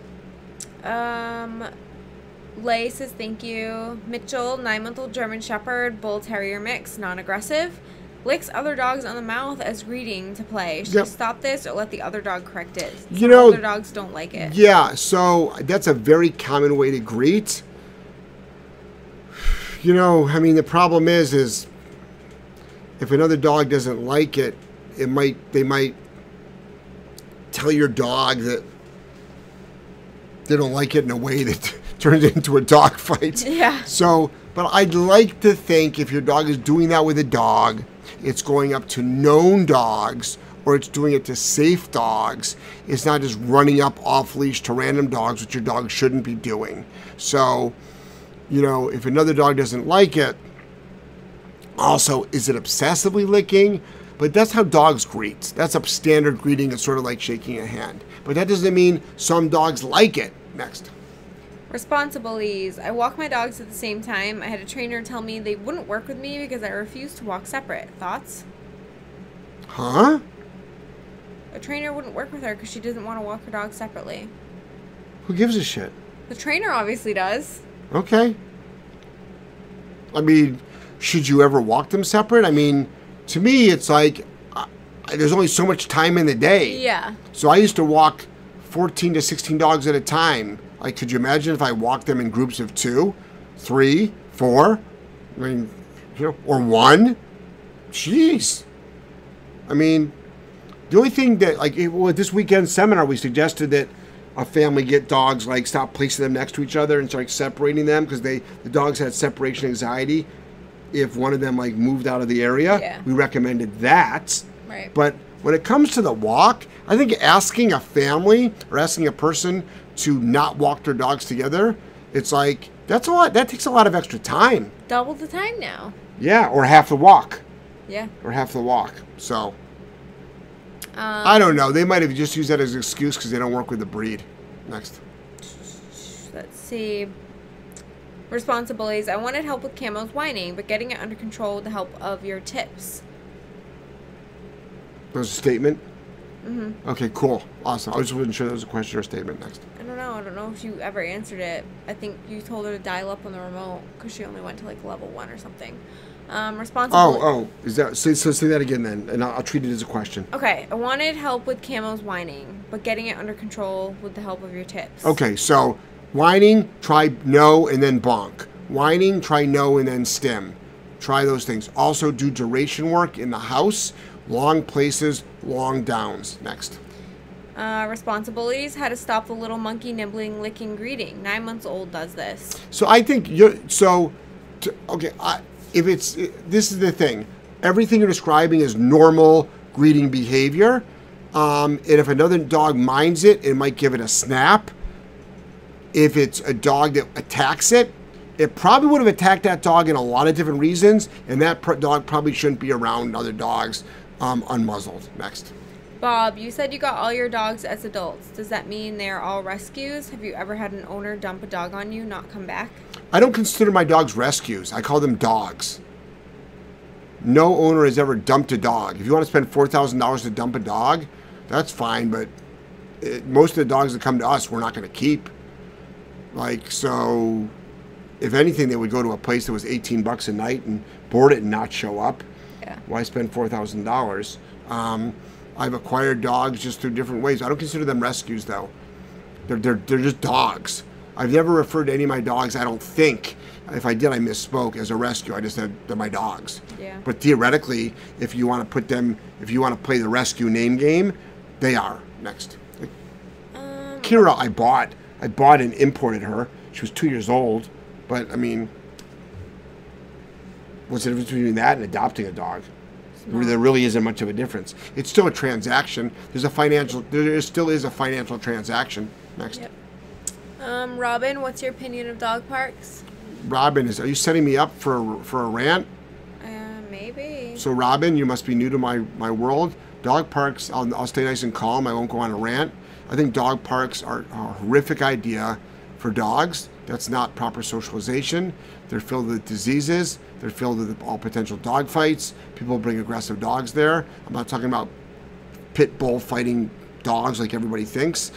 Lay says thank you. Mitchell, 9-month-old German Shepherd, Bull Terrier mix, non-aggressive. Licks other dogs on the mouth as greeting to play. Should I stop this or let the other dog correct it? Some other dogs don't like it. Yeah, so that's a very common way to greet. You know, I mean, the problem is if another dog doesn't like it, they might tell your dog that they don't like it in a way that turns into a dog fight. Yeah. So, but I'd like to think if your dog is doing that with a dog, it's going up to known dogs, or it's doing it to safe dogs. It's not just running up off leash to random dogs, which your dog shouldn't be doing. So, you know, if another dog doesn't like it, also, is it obsessively licking? But that's how dogs greet. That's a standard greeting. It's sort of like shaking a hand. But that doesn't mean some dogs like it. Next. Responsible ease. I walk my dogs at the same time. I had a trainer tell me they wouldn't work with me because I refused to walk separate. Thoughts? Huh? A trainer wouldn't work with her because she doesn't want to walk her dog separately. Who gives a shit? The trainer obviously does. Okay. I mean, should you ever walk them separate? I mean, to me, it's like there's only so much time in the day. Yeah. So I used to walk 14 to 16 dogs at a time. Like, could you imagine if I walked them in groups of 2, 3, 4? I mean, you know, or 1? Jeez. I mean, the only thing that, like, at this weekend seminar, we suggested that a family get dogs, like, stop placing them next to each other and start separating them because the dogs had separation anxiety if one of them, like, moved out of the area. Yeah. We recommended that. Right. But when it comes to the walk, I think asking a family or asking a person to not walk their dogs together, it's like, that's a lot. That takes a lot of extra time. Double the time now. Yeah, or half the walk. Yeah. Or half the walk. So, I don't know. They might have just used that as an excuse because they don't work with the breed. Next. Let's see. Responsibilities. I wanted help with Camo's whining, but getting it under control with the help of your tips. That was a statement? Mm-hmm. Okay, cool. Awesome. I just wasn't sure that was a question or a statement. Next. I don't know. I don't know if you ever answered it. I think you told her to dial up on the remote because she only went to like level 1 or something. Responsible. Is that so? Say that again then, and I'll treat it as a question. Okay, I wanted help with Camo's whining, but getting it under control with the help of your tips. Okay, so whining, try no and then bonk. Whining, try no and then stim. Try those things. Also do duration work in the house. Long places, long downs. Next. Responsibilities: how to stop the little monkey nibbling, licking, greeting. 9 months old does this. So I think you're okay. If it's this is the thing, everything you're describing is normal greeting behavior, and if another dog minds it, it might give it a snap. If it's a dog that attacks it, it probably would have attacked that dog in a lot of different reasons, and that dog probably shouldn't be around other dogs unmuzzled. Next. Bob, you said you got all your dogs as adults. Does that mean they're all rescues? Have you ever had an owner dump a dog on you, not come back? I don't consider my dogs rescues. I call them dogs. No owner has ever dumped a dog. If you want to spend $4,000 to dump a dog, that's fine, but most of the dogs that come to us, we're not going to keep. Like, so if anything, they would go to a place that was $18 a night and board it and not show up. Yeah. Why spend $4,000? I've acquired dogs just through different ways. I don't consider them rescues, though. They're just dogs. I've never referred to any of my dogs, I don't think. If I did, I misspoke, as a rescue. I just said they're my dogs. Yeah. But theoretically, if you want to put them, if you want to play the rescue name game, they are. Next. Kira, I bought and imported her. She was 2 years old. But, I mean, what's the difference between that and adopting a dog? There really isn't much of a difference. It's still a transaction. There still is a financial transaction. Next. Yep. Robin, what's your opinion of dog parks? Robin, are you setting me up for a rant? Maybe. So, Robin, you must be new to my world. Dog parks, I'll stay nice and calm. I won't go on a rant. I think dog parks are a horrific idea for dogs. That's not proper socialization. They're filled with diseases. They're filled with all potential dog fights. People bring aggressive dogs there. I'm not talking about pit bull fighting dogs like everybody thinks.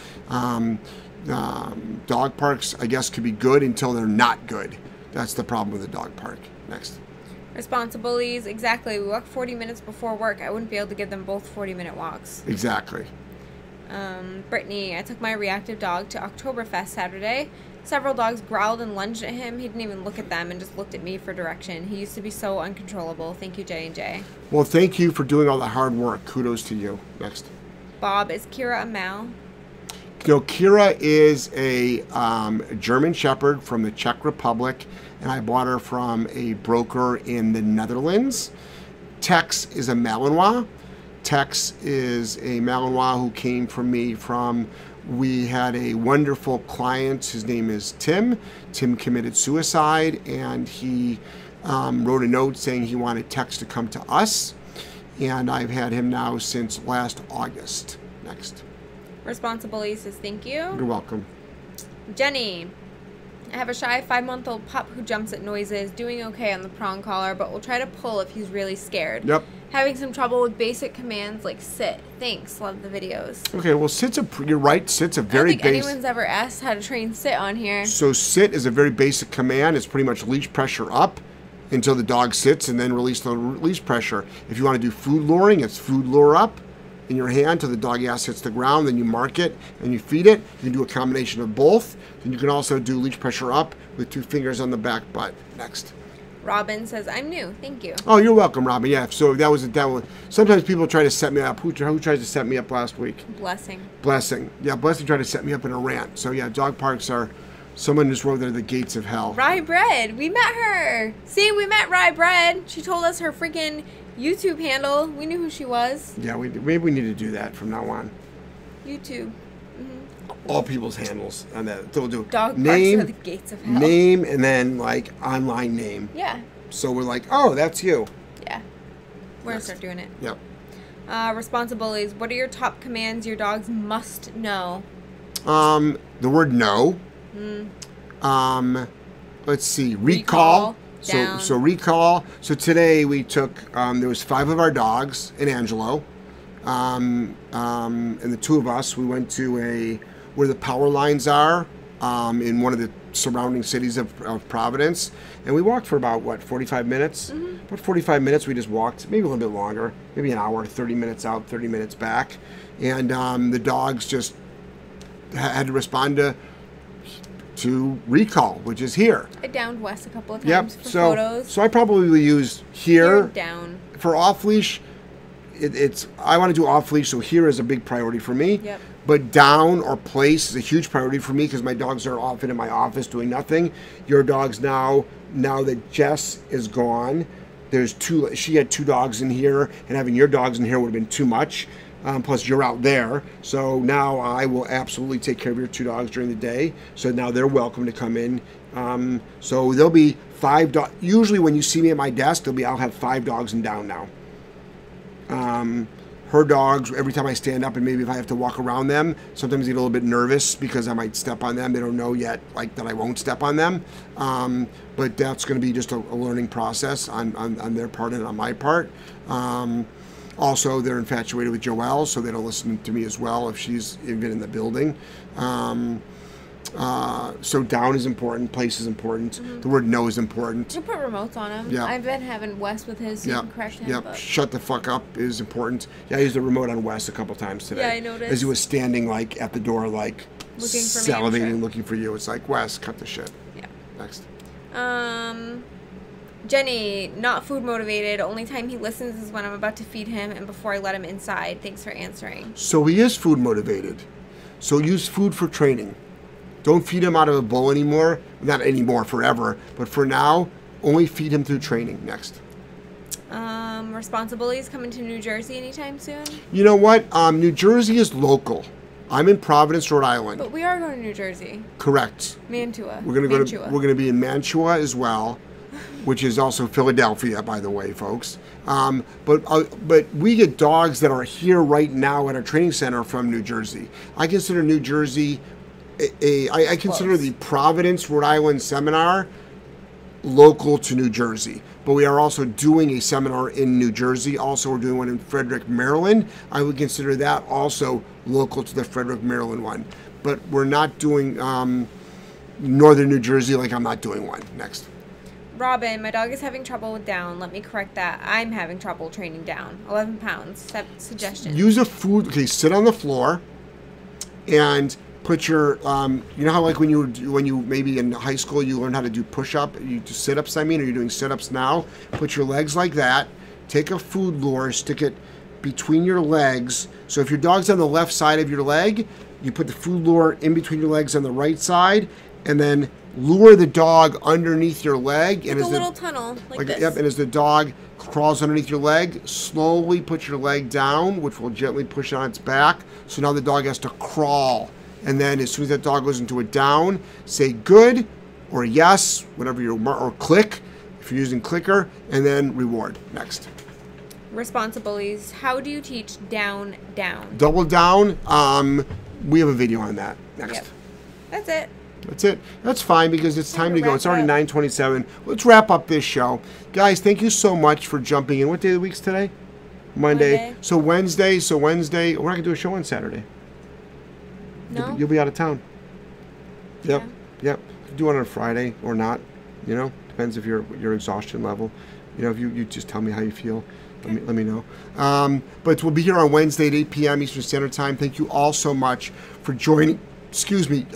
Dog parks, I guess, could be good until they're not good. That's the problem with a dog park. Next. Responsibilities: exactly. We walk 40 minutes before work. I wouldn't be able to give them both 40-minute walks. Exactly. Brittany, I took my reactive dog to Oktoberfest Saturday. Several dogs growled and lunged at him. He didn't even look at them and just looked at me for direction. He used to be so uncontrollable. Thank you, J&J. Well, thank you for doing all the hard work. Kudos to you. Next. Bob, is Kira a Mal? No, Kira is a German Shepherd from the Czech Republic, and I bought her from a broker in the Netherlands. Tex is a Malinois. Tex is a Malinois who came from me we had a wonderful client. His name is Tim. Tim committed suicide, and he wrote a note saying he wanted Tex to come to us, and I've had him now since last August. Next. Responsibility says thank you. You're welcome. Jenny, I have a shy 5-month-old pup who jumps at noises, doing okay on the prong collar, but will try to pull if he's really scared. Yep. Having some trouble with basic commands like sit. Thanks. Love the videos. Okay, well, you're right. Sit's a very basic. I don't think anyone's ever asked how to train sit on here. So sit is a very basic command. It's pretty much leash pressure up until the dog sits, and then release the leash pressure. If you want to do food luring, it's food lure up in your hand till the dog ass hits the ground. Then you mark it and you feed it. You can do a combination of both. Then you can also do leash pressure up with 2 fingers on the back butt. Next. Robin says, I'm new. Thank you. Oh, you're welcome, Robin. Yeah, so that was. Sometimes people try to set me up. Who tried to set me up last week? Blessing. Blessing. Yeah, Blessing tried to set me up in a rant. So, yeah, dog parks are, someone just wrote they're the gates of hell. Rye Bread. We met her. See, we met Rye Bread. She told us her freaking YouTube handle. We knew who she was. Yeah, maybe we need to do that from now on. YouTube. All people's handles on that. So we'll do dog name, parks are the gates of hell. Name, and then like online name. Yeah. So we're like, oh, that's you. Yeah. We're gonna start doing it. Yep. Responsibilities. What are your top commands your dogs must know? The word no. Let's see. Recall. So recall. So today we took. There was 5 of our dogs and Angelo. And the 2 of us. We went to where the power lines are. In one of the surrounding cities of Providence, and we walked for about 45 minutes. About 45 minutes we just walked, maybe a little bit longer, maybe an hour, 30 minutes out, 30 minutes back, and the dogs just had to respond to recall, which is here. I downed Wes a couple of times for photos. So I probably use here down for off leash. I want to do off leash, so here is a big priority for me. Yep. But down or place is a huge priority for me because my dogs are often in my office doing nothing. Your dogs now that Jess is gone, she had 2 dogs in here, and having your dogs in here would have been too much. Plus you're out there, so now I will absolutely take care of your 2 dogs during the day. So now they're welcome to come in. So there'll be 5 dogs. Usually when you see me at my desk, I'll have 5 dogs in down now. Her dogs, every time I stand up and maybe if I have to walk around them, sometimes they get a little bit nervous because I might step on them. They don't know yet like that I won't step on them. But that's going to be just a learning process on their part and on my part. Also, they're infatuated with Joelle, so they don't listen to me as well if she's even in the building. So down is important, place is important, the word no is important. You put remotes on him. Yeah. I've been having Wes with his, so you can correct him. Yep, shut the fuck up is important. Yeah, I used the remote on Wes a couple times today. Yeah, I noticed. As he was standing like at the door like looking for salivating, me, looking for you. It's like, Wes, cut the shit. Yeah. Next. Jenny, not food motivated. Only time he listens is when I'm about to feed him and before I let him inside. Thanks for answering. So he is food motivated. So use food for training. Don't feed him out of a bowl anymore. Not anymore, forever. But for now, only feed him through training. Next. Responsibilities coming to New Jersey anytime soon? You know what? New Jersey is local. I'm in Providence, Rhode Island. But we are going to New Jersry. Correct. Mantua. We're going to be in Mantua as well, which is also Philadelphia, by the way, folks. But we get dogs that are here right now at our training center from New Jersey. I consider New Jersey I consider the Providence, Rhode Island seminar local to New Jersey. But we are also doing a seminar in New Jersey. Also, we're doing one in Frederick, Maryland. I would consider that also local to the Frederick, Maryland one. But we're not doing Northern New Jersey, like I'm not doing one. Next. Robin, my dog is having trouble with down. Let me correct that. I'm having trouble training down. 11 pounds. Suggestions. Use a food. Okay, sit on the floor and put your, you know how like when you maybe in high school you learn how to do push-up, you do sit-ups, or you're doing sit-ups now. Put your legs like that. Take a food lure, stick it between your legs. So if your dog's on the left side of your leg, you put the food lure in between your legs on the right side, and then lure the dog underneath your leg. Like and a little tunnel, like this. Yep, and as the dog crawls underneath your leg, slowly put your leg down, which will gently push on its back. So now the dog has to crawl. And then as soon as that dog goes into a down, say good or yes, whatever or click if you're using clicker, and then reward. Next. Responsibilities. How do you teach down? Double down. We have a video on that. Next. Yep. That's it. That's it. That's fine because it's time to go. It's already 9:27. Let's wrap up this show. Guys, thank you so much for jumping in. What day of the week's today? Monday. So Wednesday, we're not going to do a show on Saturday. No? You'll be out of town. Yep. Yeah. Yep. Do it on a Friday or not. You know, depends if your exhaustion level. You know, if you just tell me how you feel. Okay. Let me know. But we'll be here on Wednesday at 8 p.m. Eastern Standard Time. Thank you all so much for joining. Excuse me.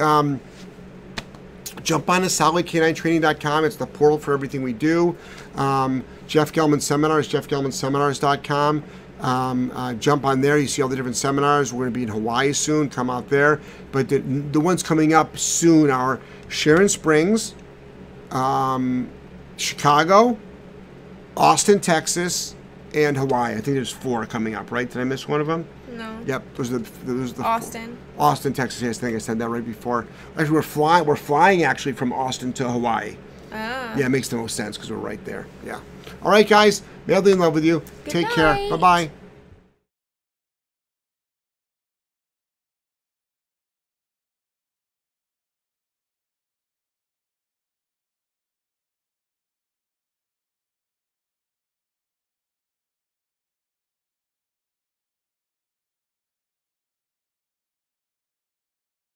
Jump on to solidk9training.com. It's the portal for everything we do. Jeff Gellman Seminars, jeffgellmanseminars.com. Jump on there. You see all the different seminars. We're going to be in Hawaii soon. Come out there. But the ones coming up soon are Sharon Springs, Chicago, Austin, Texas, and Hawaii. I think there's 4 coming up, right? Did I miss one of them? No. Yep. Those are the Austin. 4. Austin, Texas. Yes, I think I said that right before. Actually, we're flying actually from Austin to Hawaii. Ah. Yeah, it makes the most sense because we're right there. Yeah. All right, guys. Madly in love with you. Good Take care. night. Bye-bye.